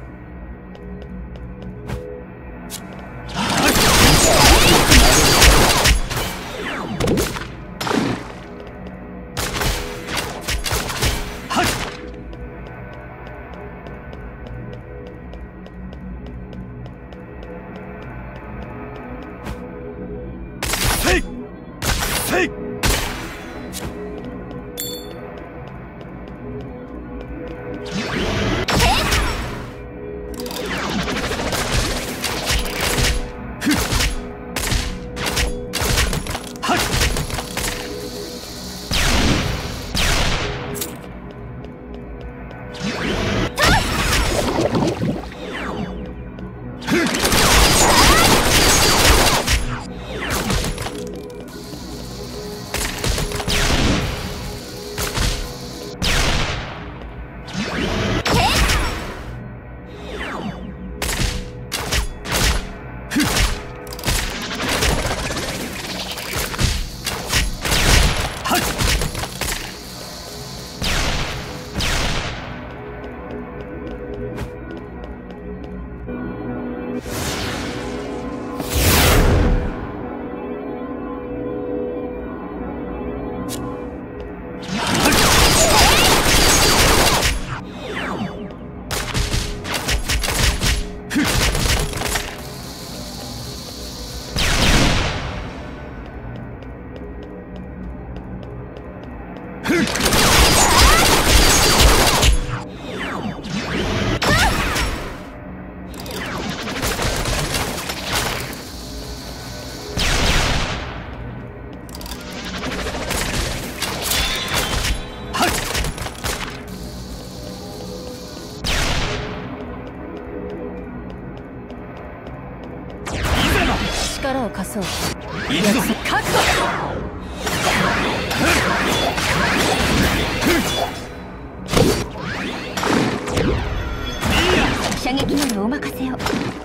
力を貸そう。 いくぞ。 覚悟。射撃ならお任せを。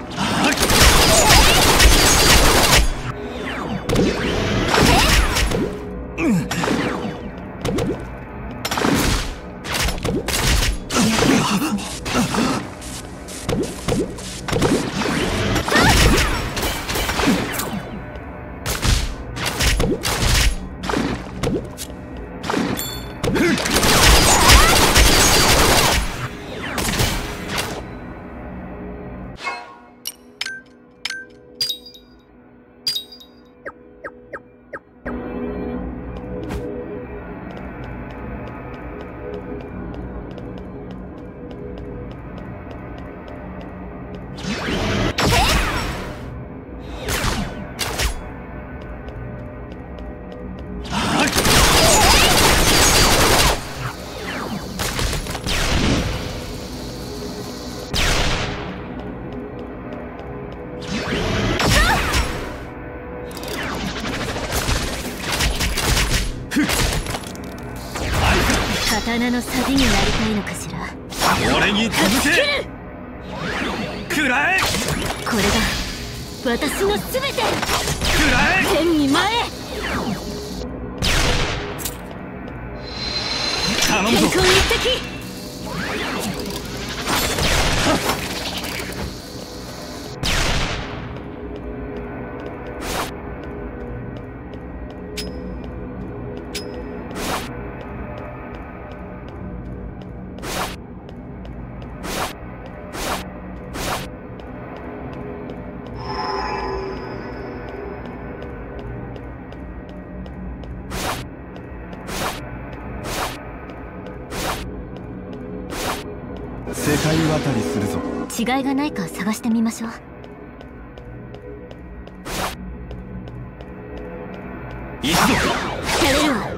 刀のサビになりたいのかしら。 俺に続け。食らえ。 これが私のすべて。 食らえ。 天に前へ。 頼むぞ。 健康一滴。 世界渡りするぞ。 違いがないか探してみましょう。 行くぞ。 やれるわ。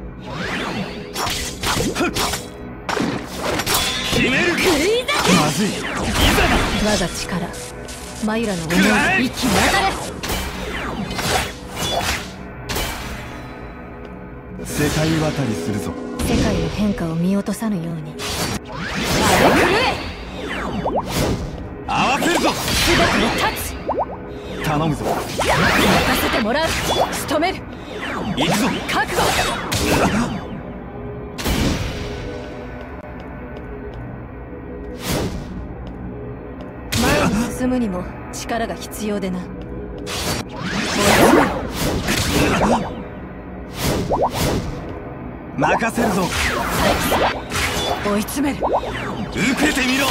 決める。 まずい。い我が力、マユラの思い食らえ。 一気に当たれ。 世界渡りするぞ。 世界の変化を見落とさぬように。 合わせるぞ。 全てに立つ。 頼むぞ。 任せてもらう。仕留める。 行くぞ。 覚悟。前に進むにも力が必要でな。 任せるぞ。 追い詰める。 受けてみろ。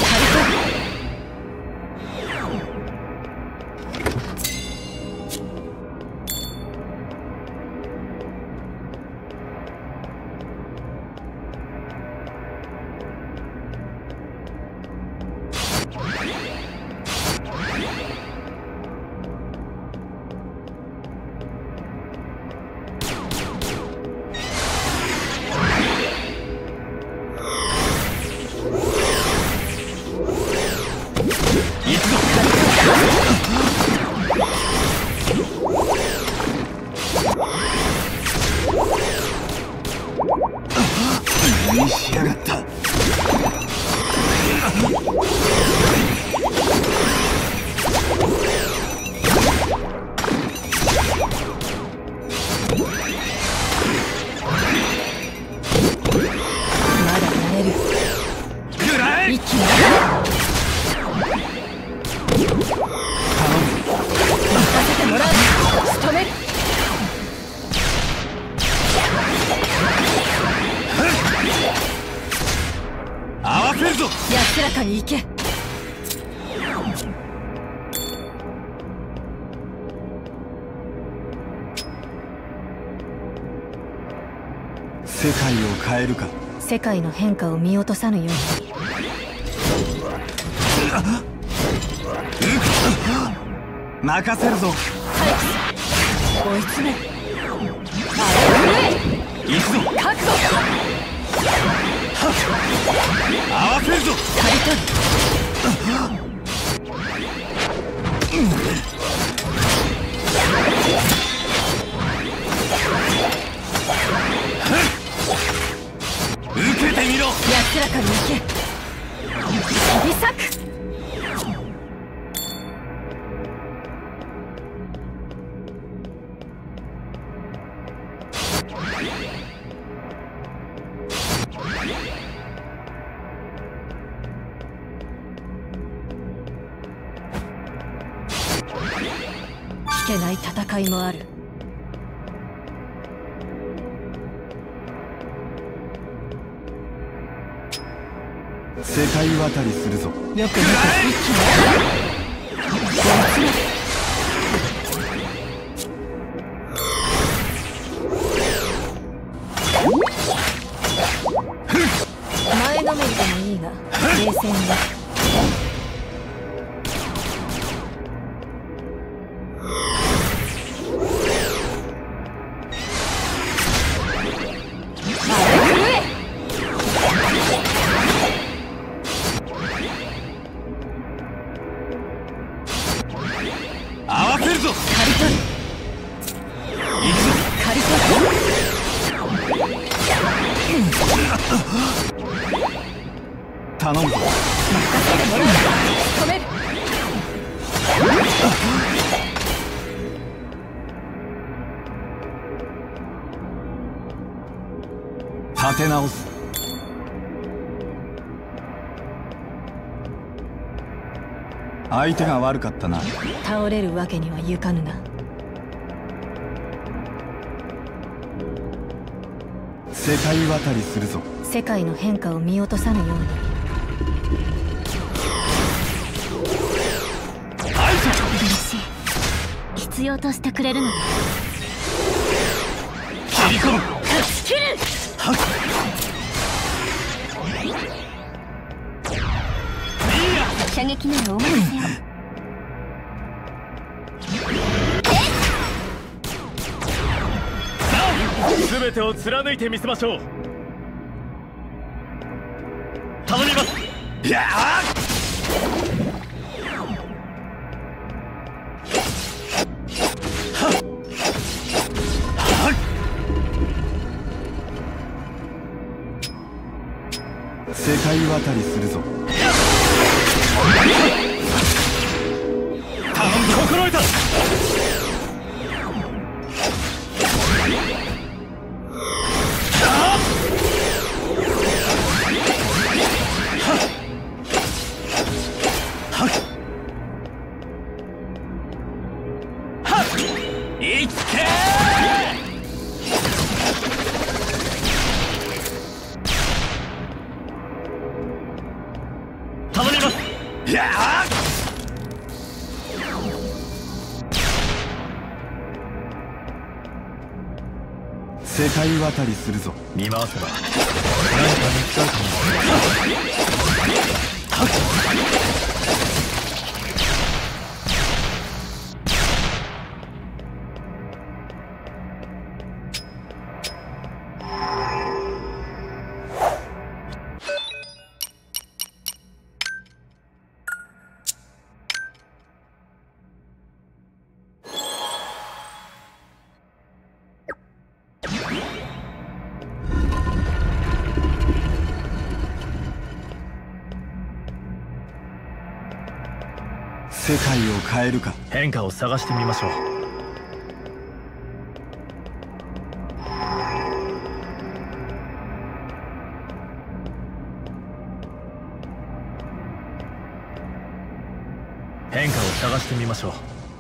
仕上がった。 安らかに行け。 世界を変えるか。 世界の変化を見落とさぬように。 任せるぞ。 追い詰める。 行くぞ。 覚悟。 合わせるぞ。 刈り取る。 受けてみろ。 安らかに行け。切り裂く。引けない戦いもある。 世界渡りするぞ。 よく見て。一気に前のめりでもいいが冷静にな。 合わせるぞ。 刈り取る。 行くぞ。 刈り取る。 頼むぞ。 任せてもらう。止める。 立て直す。相手が悪かったな。 倒れるわけにはいかぬな。 世界渡りするぞ。 世界の変化を見落とさぬように。 嬉しい。必要としてくれるのね。 切り込む。 勝ち切る。 はっ。 射撃ならお任せよ。 全てを貫いてみせましょう。頼みます。 いやあ。世界渡りするぞ。 頼んで心得た。 いつけ頼みます。 いやあ。世界渡りするぞ。 見回せば何か見つかるかも。 世界を変えるか。 変化を探してみましょう。変化を探してみましょう。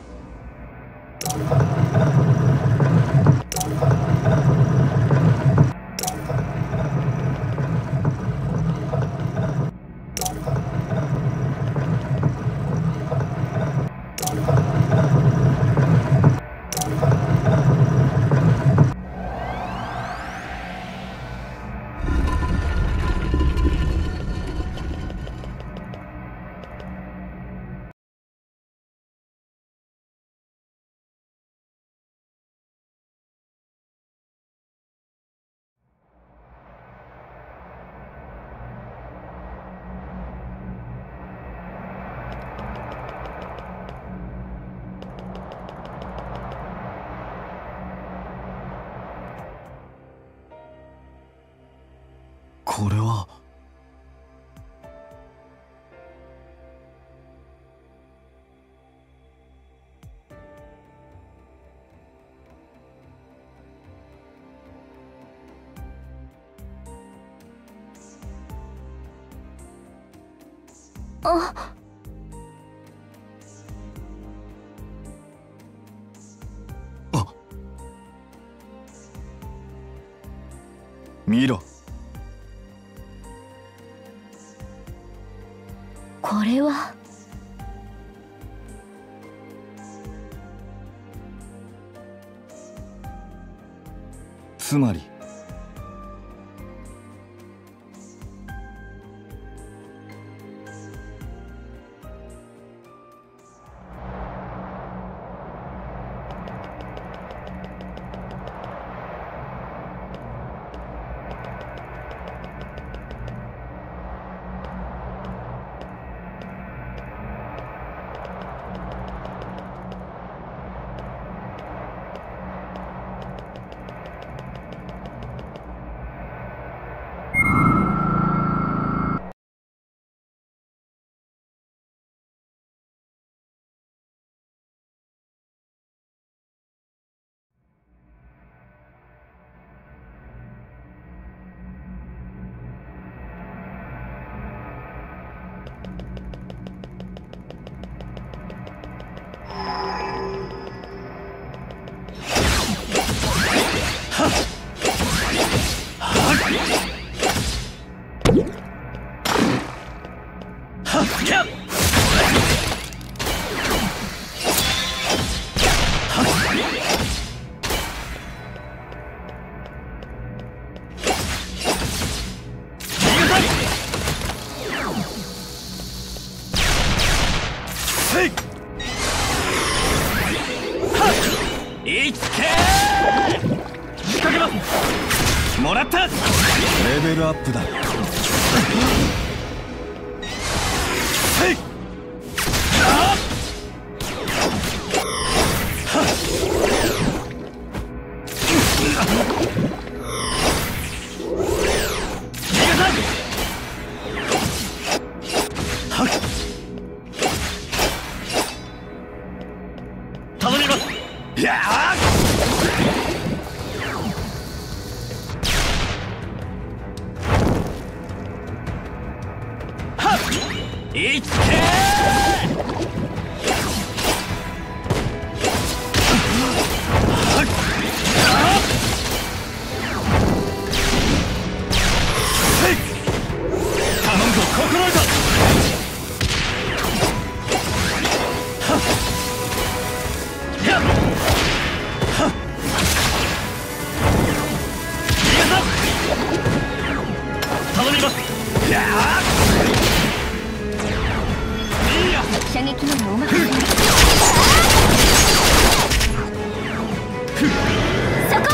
これはああ見ろ。 これはつまりもらった。 レベルアップだ。 頼みます。いやーいつけ頼むぞ心得た。頼みます。いや射撃のもうまくそこ。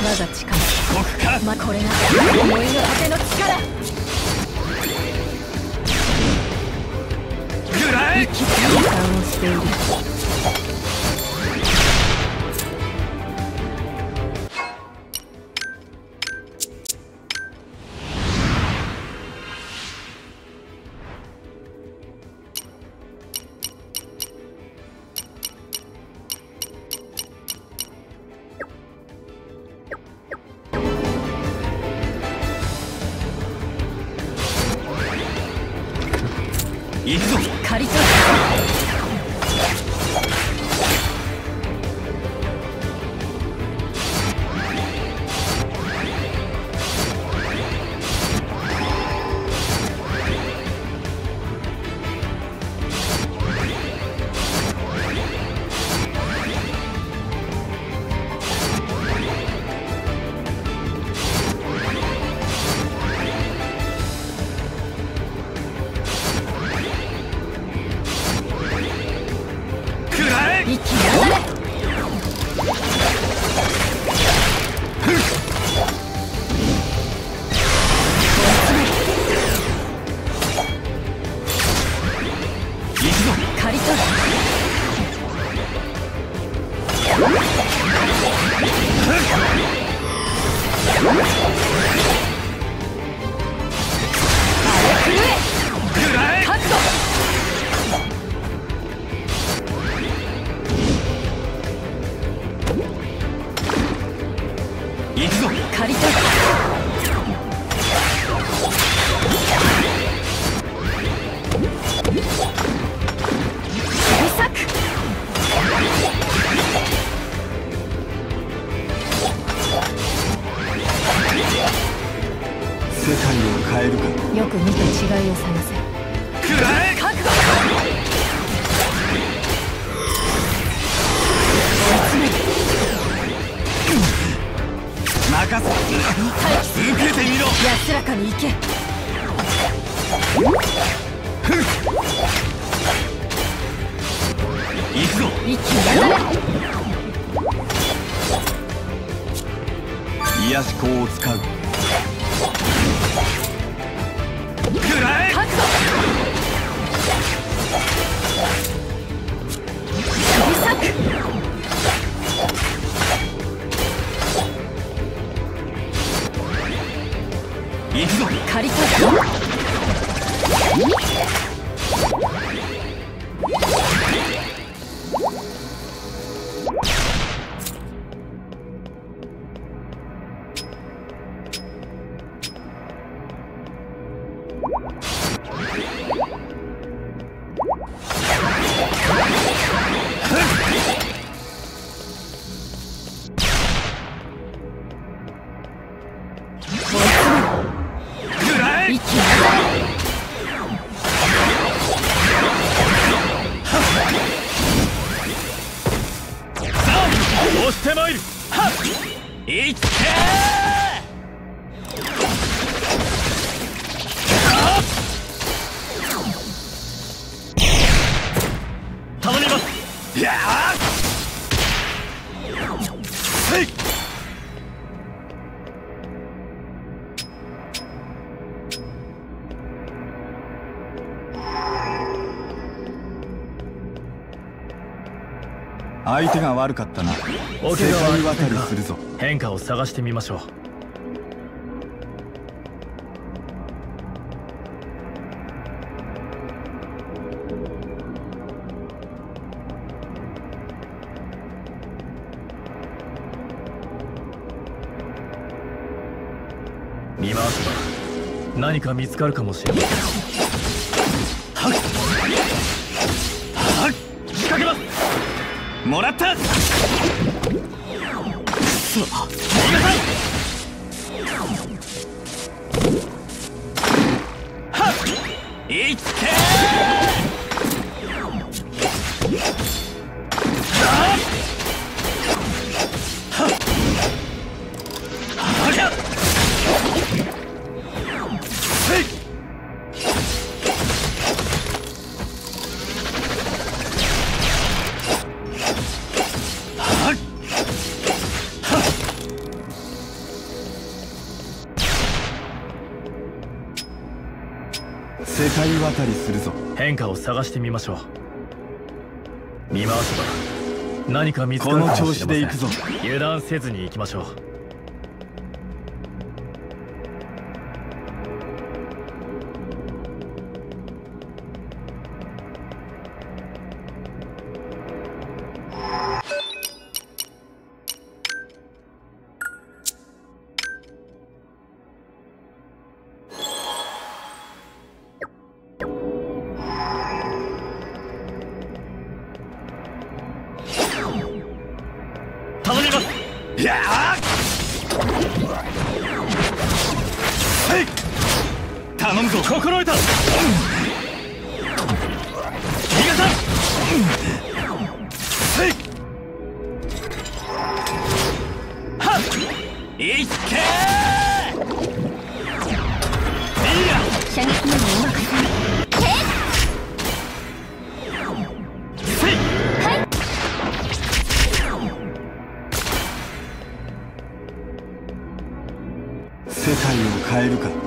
が力。 僕か。 ま、これが思いの果ての力。 くらえ。 時間をしている。 行くぞ。 借り取る。一気に当たれ。刈り取る。覚悟。 行くぞ。 刈り取る。切り裂く。 世界を変えるか。 よく見て違いを探せ。 くらえ。 覚悟。 任せ。受けてみろ。 安らかに行け。 行くぞ。 一気に当たれ。 癒し光を使う。 くらえ。 覚悟。切り裂く。 行くぞ。 刈り取る。一気に当たれ。 押してまいる。はっ。いってー。頼みます。やあ。はい。 相手が悪かったな。 お世怪我はありま界渡せんか。 りするぞ。 変化を探してみましょう。見回せば何か見つかるかもしれません。はっはっ。仕掛けます。もらった。くそ。逃がさん。はっ。いってー。はっはっ。はりゃ。へい。 界渡りするぞ。 変化を探してみましょう。見回せば何か見つかるかもしれません。この調子で行くぞ。油断せずに行きましょう。頼みます。いやはい、頼むぞ。心得た。逃がさん。はいはっ、いっけー。いいや、 射撃にもうまくせん。 世界を変えるか。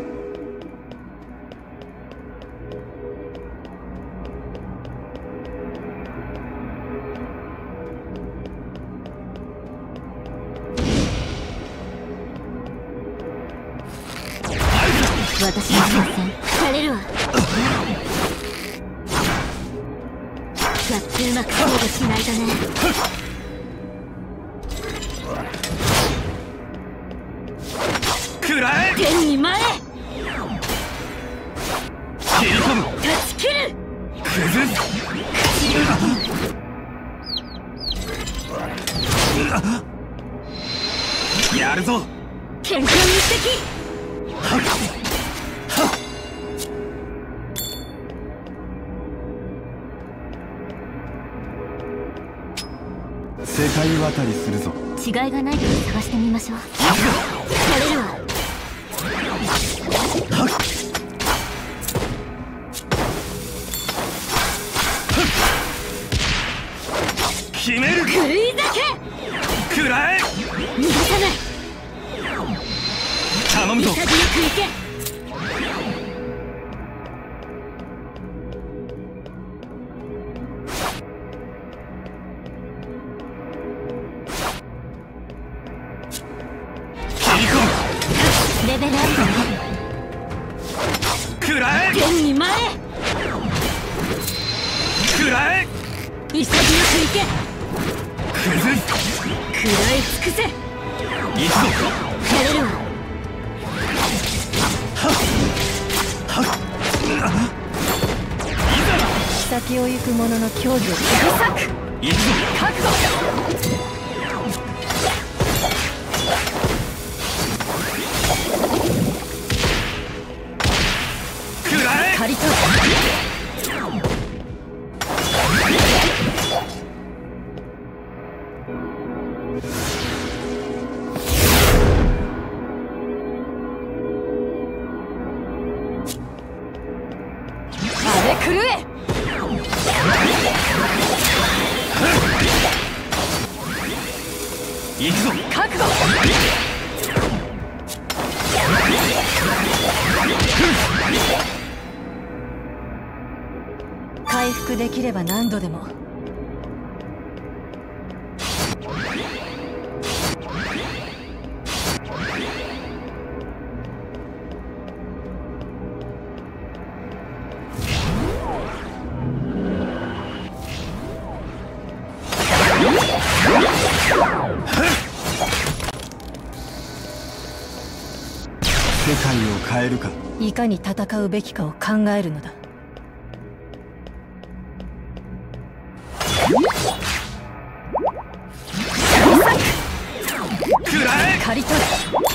私の挑戦されるわ。やってうまく勝負しないとね。 食らえ。 天に前へ切り込む。 断ち切る。 崩す。やるぞ。 健康に一滴。 はっはっ。 世界渡りするぞ。 違いがないか探してみましょう。されるわ。 決める。 狂い酒。 食らえ。 逃がさない。 頼むぞ。 潔くいけ。レベルアップね。 食らえ。 天に前へ。 食らえ。 潔くいけ。 崩す。 食らい尽くせ。 いくぞ。 されるわ。 先を行く者の矜持をいくぞ。 覚悟。 食らえ。 借り取る。あれ狂え。 いくぞ。 覚悟。回復できれば何度でも。 世界を変えるか。 いかに戦うべきかを考えるのだ。 食らえ。 刈り取る。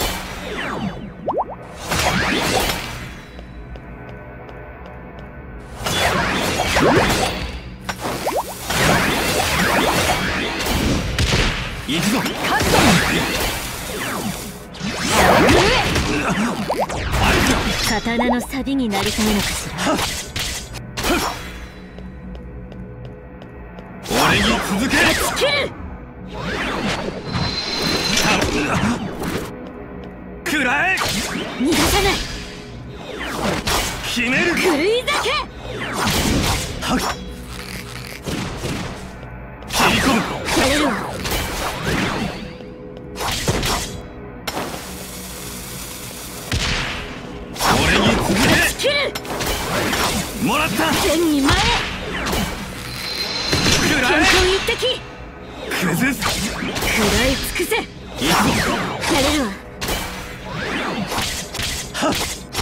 行くぞ。 覚悟。 刀の錆になりたいのかしら。 俺に続け。 断ち切る。 食らえ。 逃がさない。 決決める。 狂い酒。 はっ切り込む。 やれるわ。 俺に続け。 切る。 もらった。 天に前へ。 食らえ。 健康一滴。 崩す。 食らい尽くせ。 いくぞ。 やれるわ。 はっ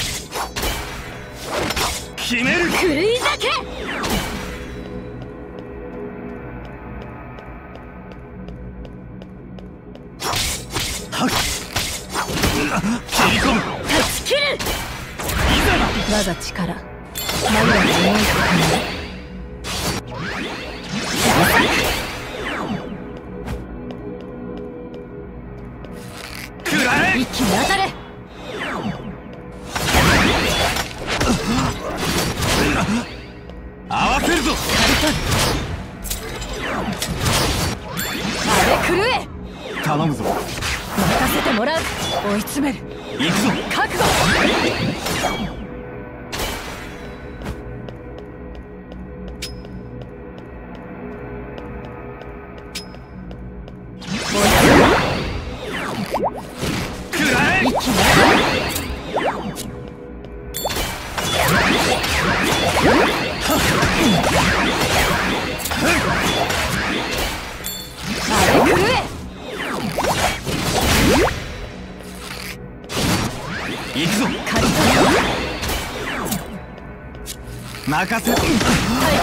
決める。 狂い酒。 はっ切り込む。 断ち切る。我が力マグナの思いと食らえ。 一気に当たれ。 合わせるぞ。 あれ狂え。 頼むぞ。 任せてもらう。追い詰める。 行くぞ。 覚悟。 食らえ。 一気に当たれ。あれ狂え。 行くぞ。 借りた。 任せる。 退避。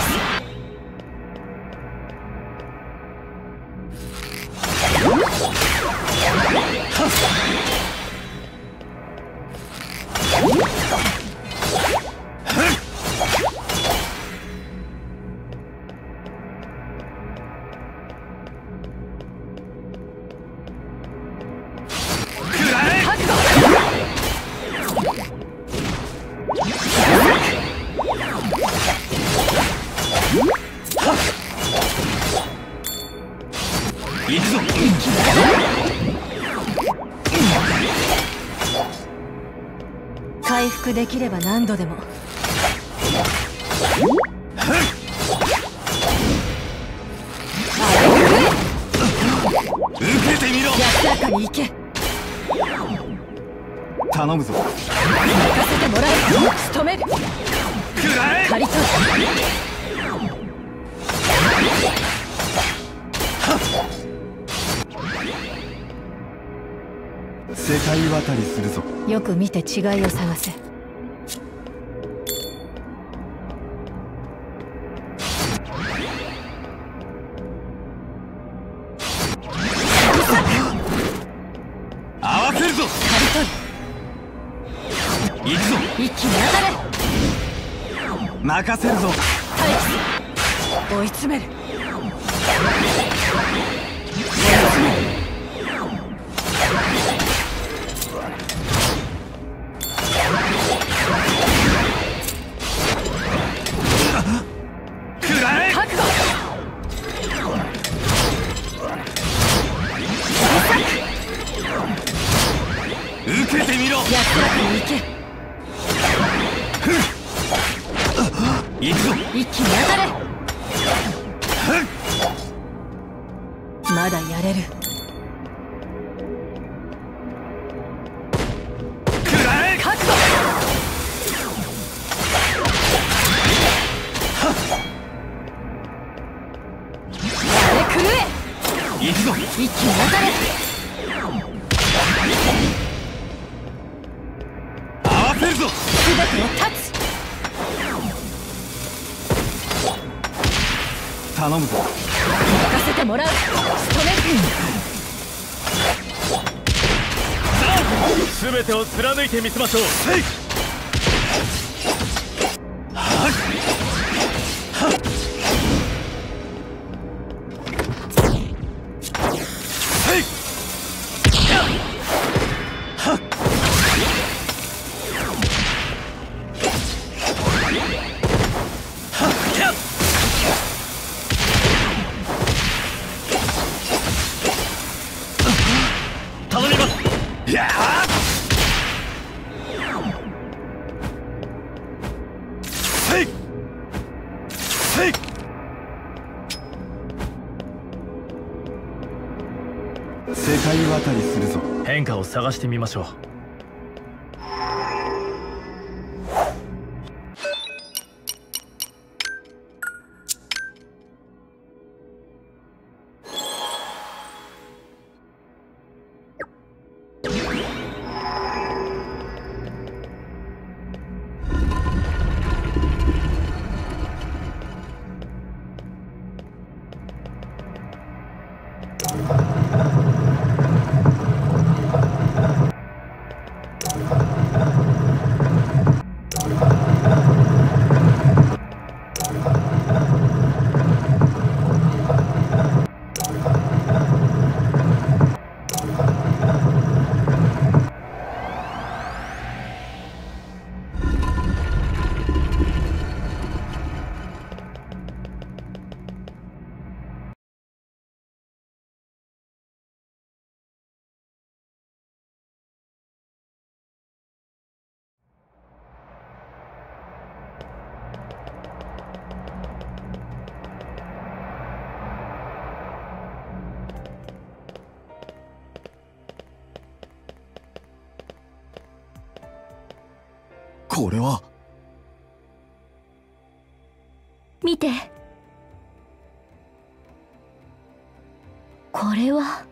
行くぞ。 回復できれば何度でも。 受けてみろ。 安らかに行け。 頼むぞ。 任せてもらえ。仕留める。 食らえ。 借り取る。 世界渡りするぞ。 よく見て違いを探せ。 合わせるぞ。 借り取る。 行くぞ。 一気に当たれ。 任せるぞ。 待機。追い詰める。追い詰める。 食らえ。 覚悟。 受けてみろ。 安らかに行け。 行くぞ。 一気に当たれ。まだやれる。 食らえ。 覚悟。あれ狂え。 行くぞ。 一気に当たれ。 合わせるぞ。 すべてを断つ。 頼むぞ。 任せてもらう。仕留める。 全てを貫いてみせましょう。はい。はっはっはい。はっはっやっ頼みます。やー世界渡りするぞ。 変化を探してみましょう。 これは見て、これは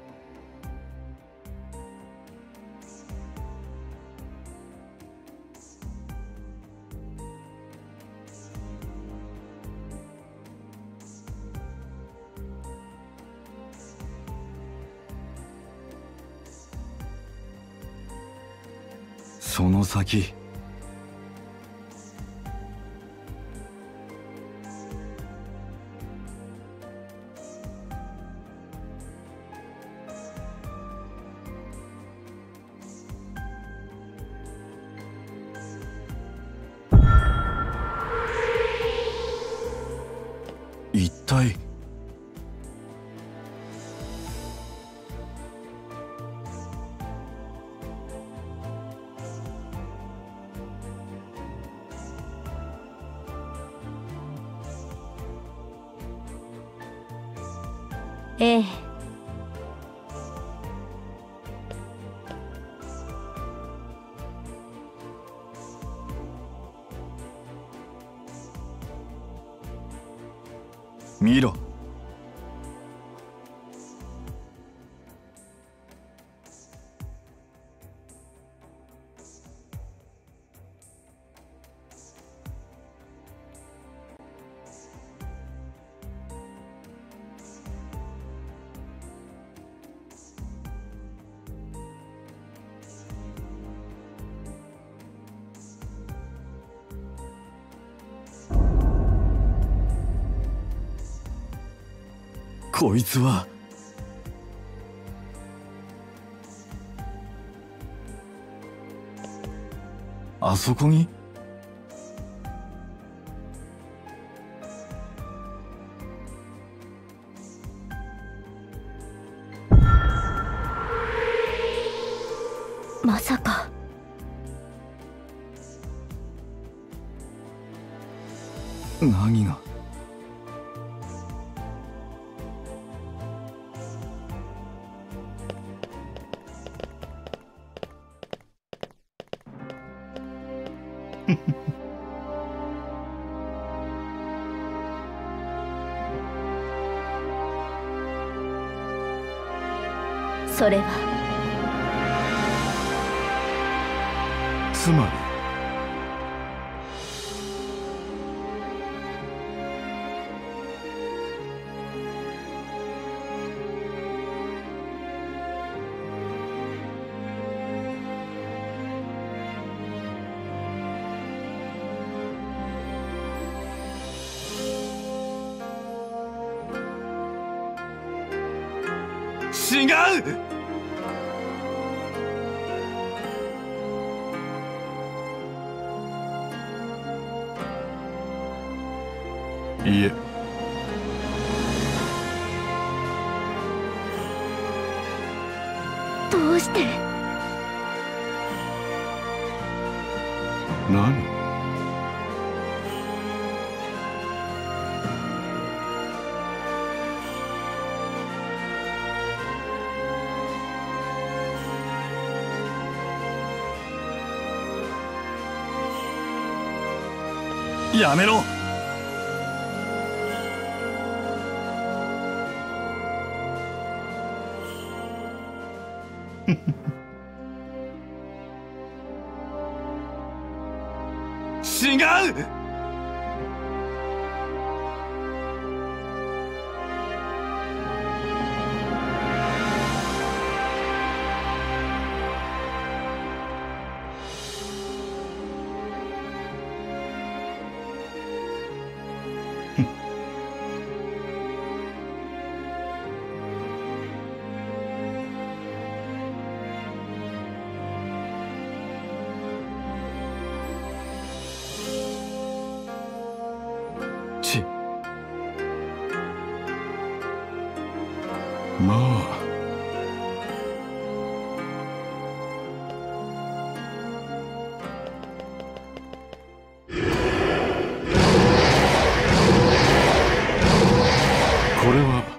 その先。一体ええ。 見ろ。こいつはあそこにまさか何がそれはつまり違う。いえ、 どうして何？ やめろ。違う。ちまあこれは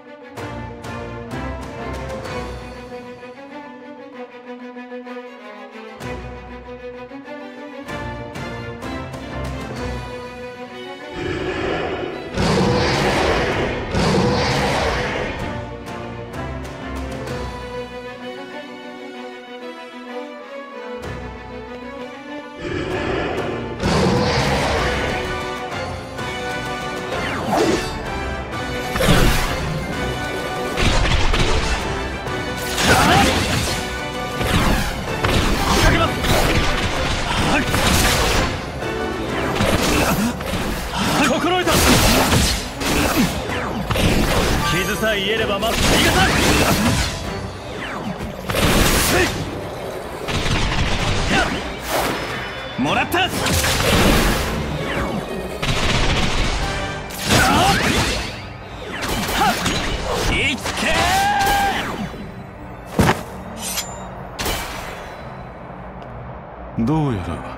傷さえ癒えればまっすぐ逃がさい。もらった。生きてー。どうやら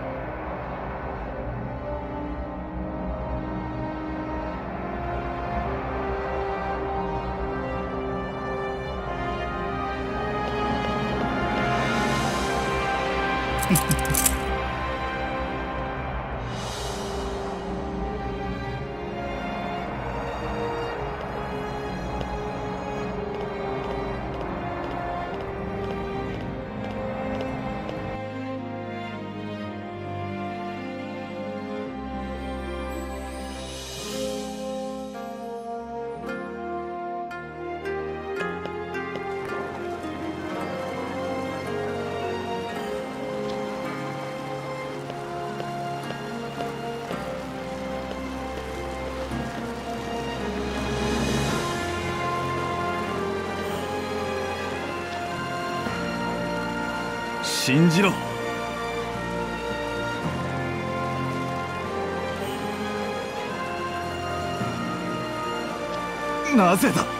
信じろ。なぜだ。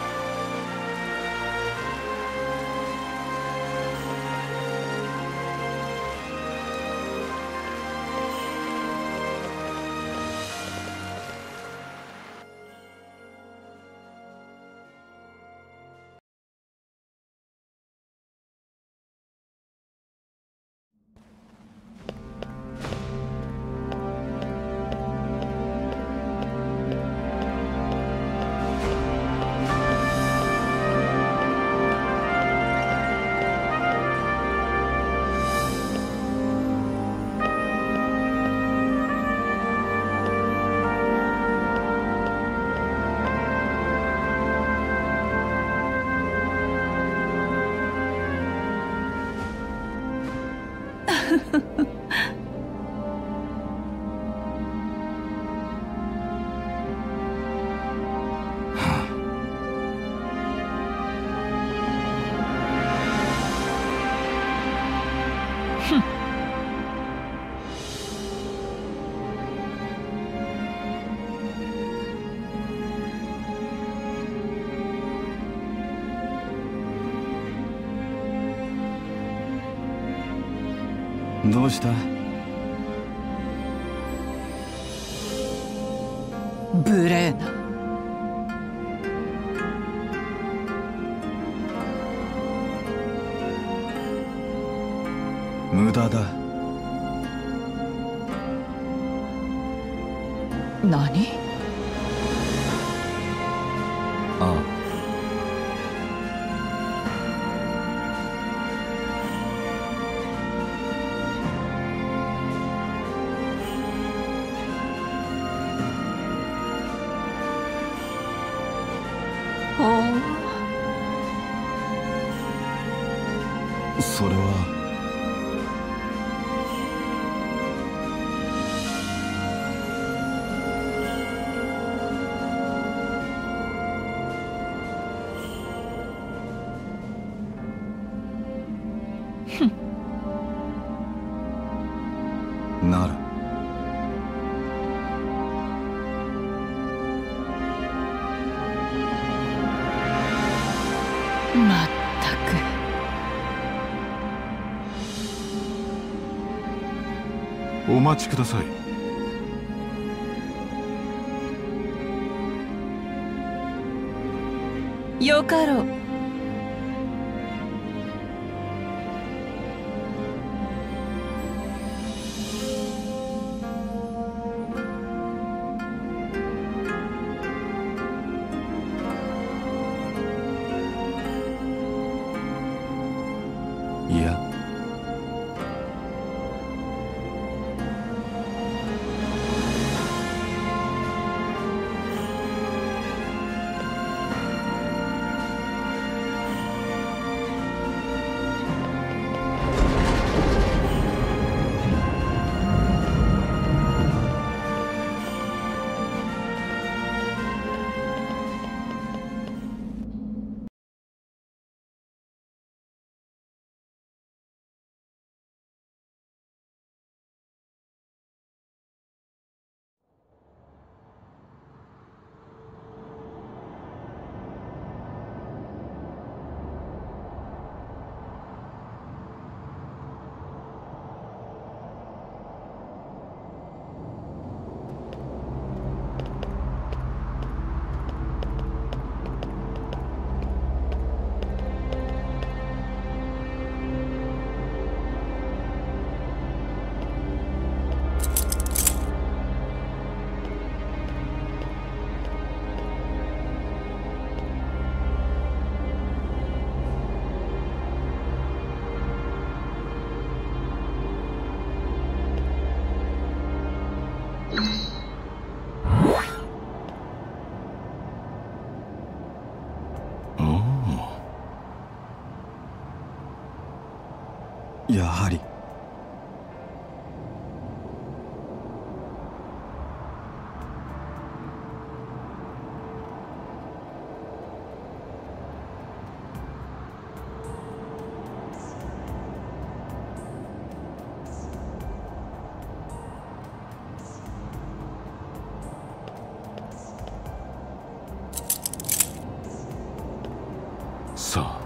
どうした？ 無礼な。 無駄だ。 何？ ああ。それはならまったく。 お待ちください。 よかろう。 いや、やはりさあ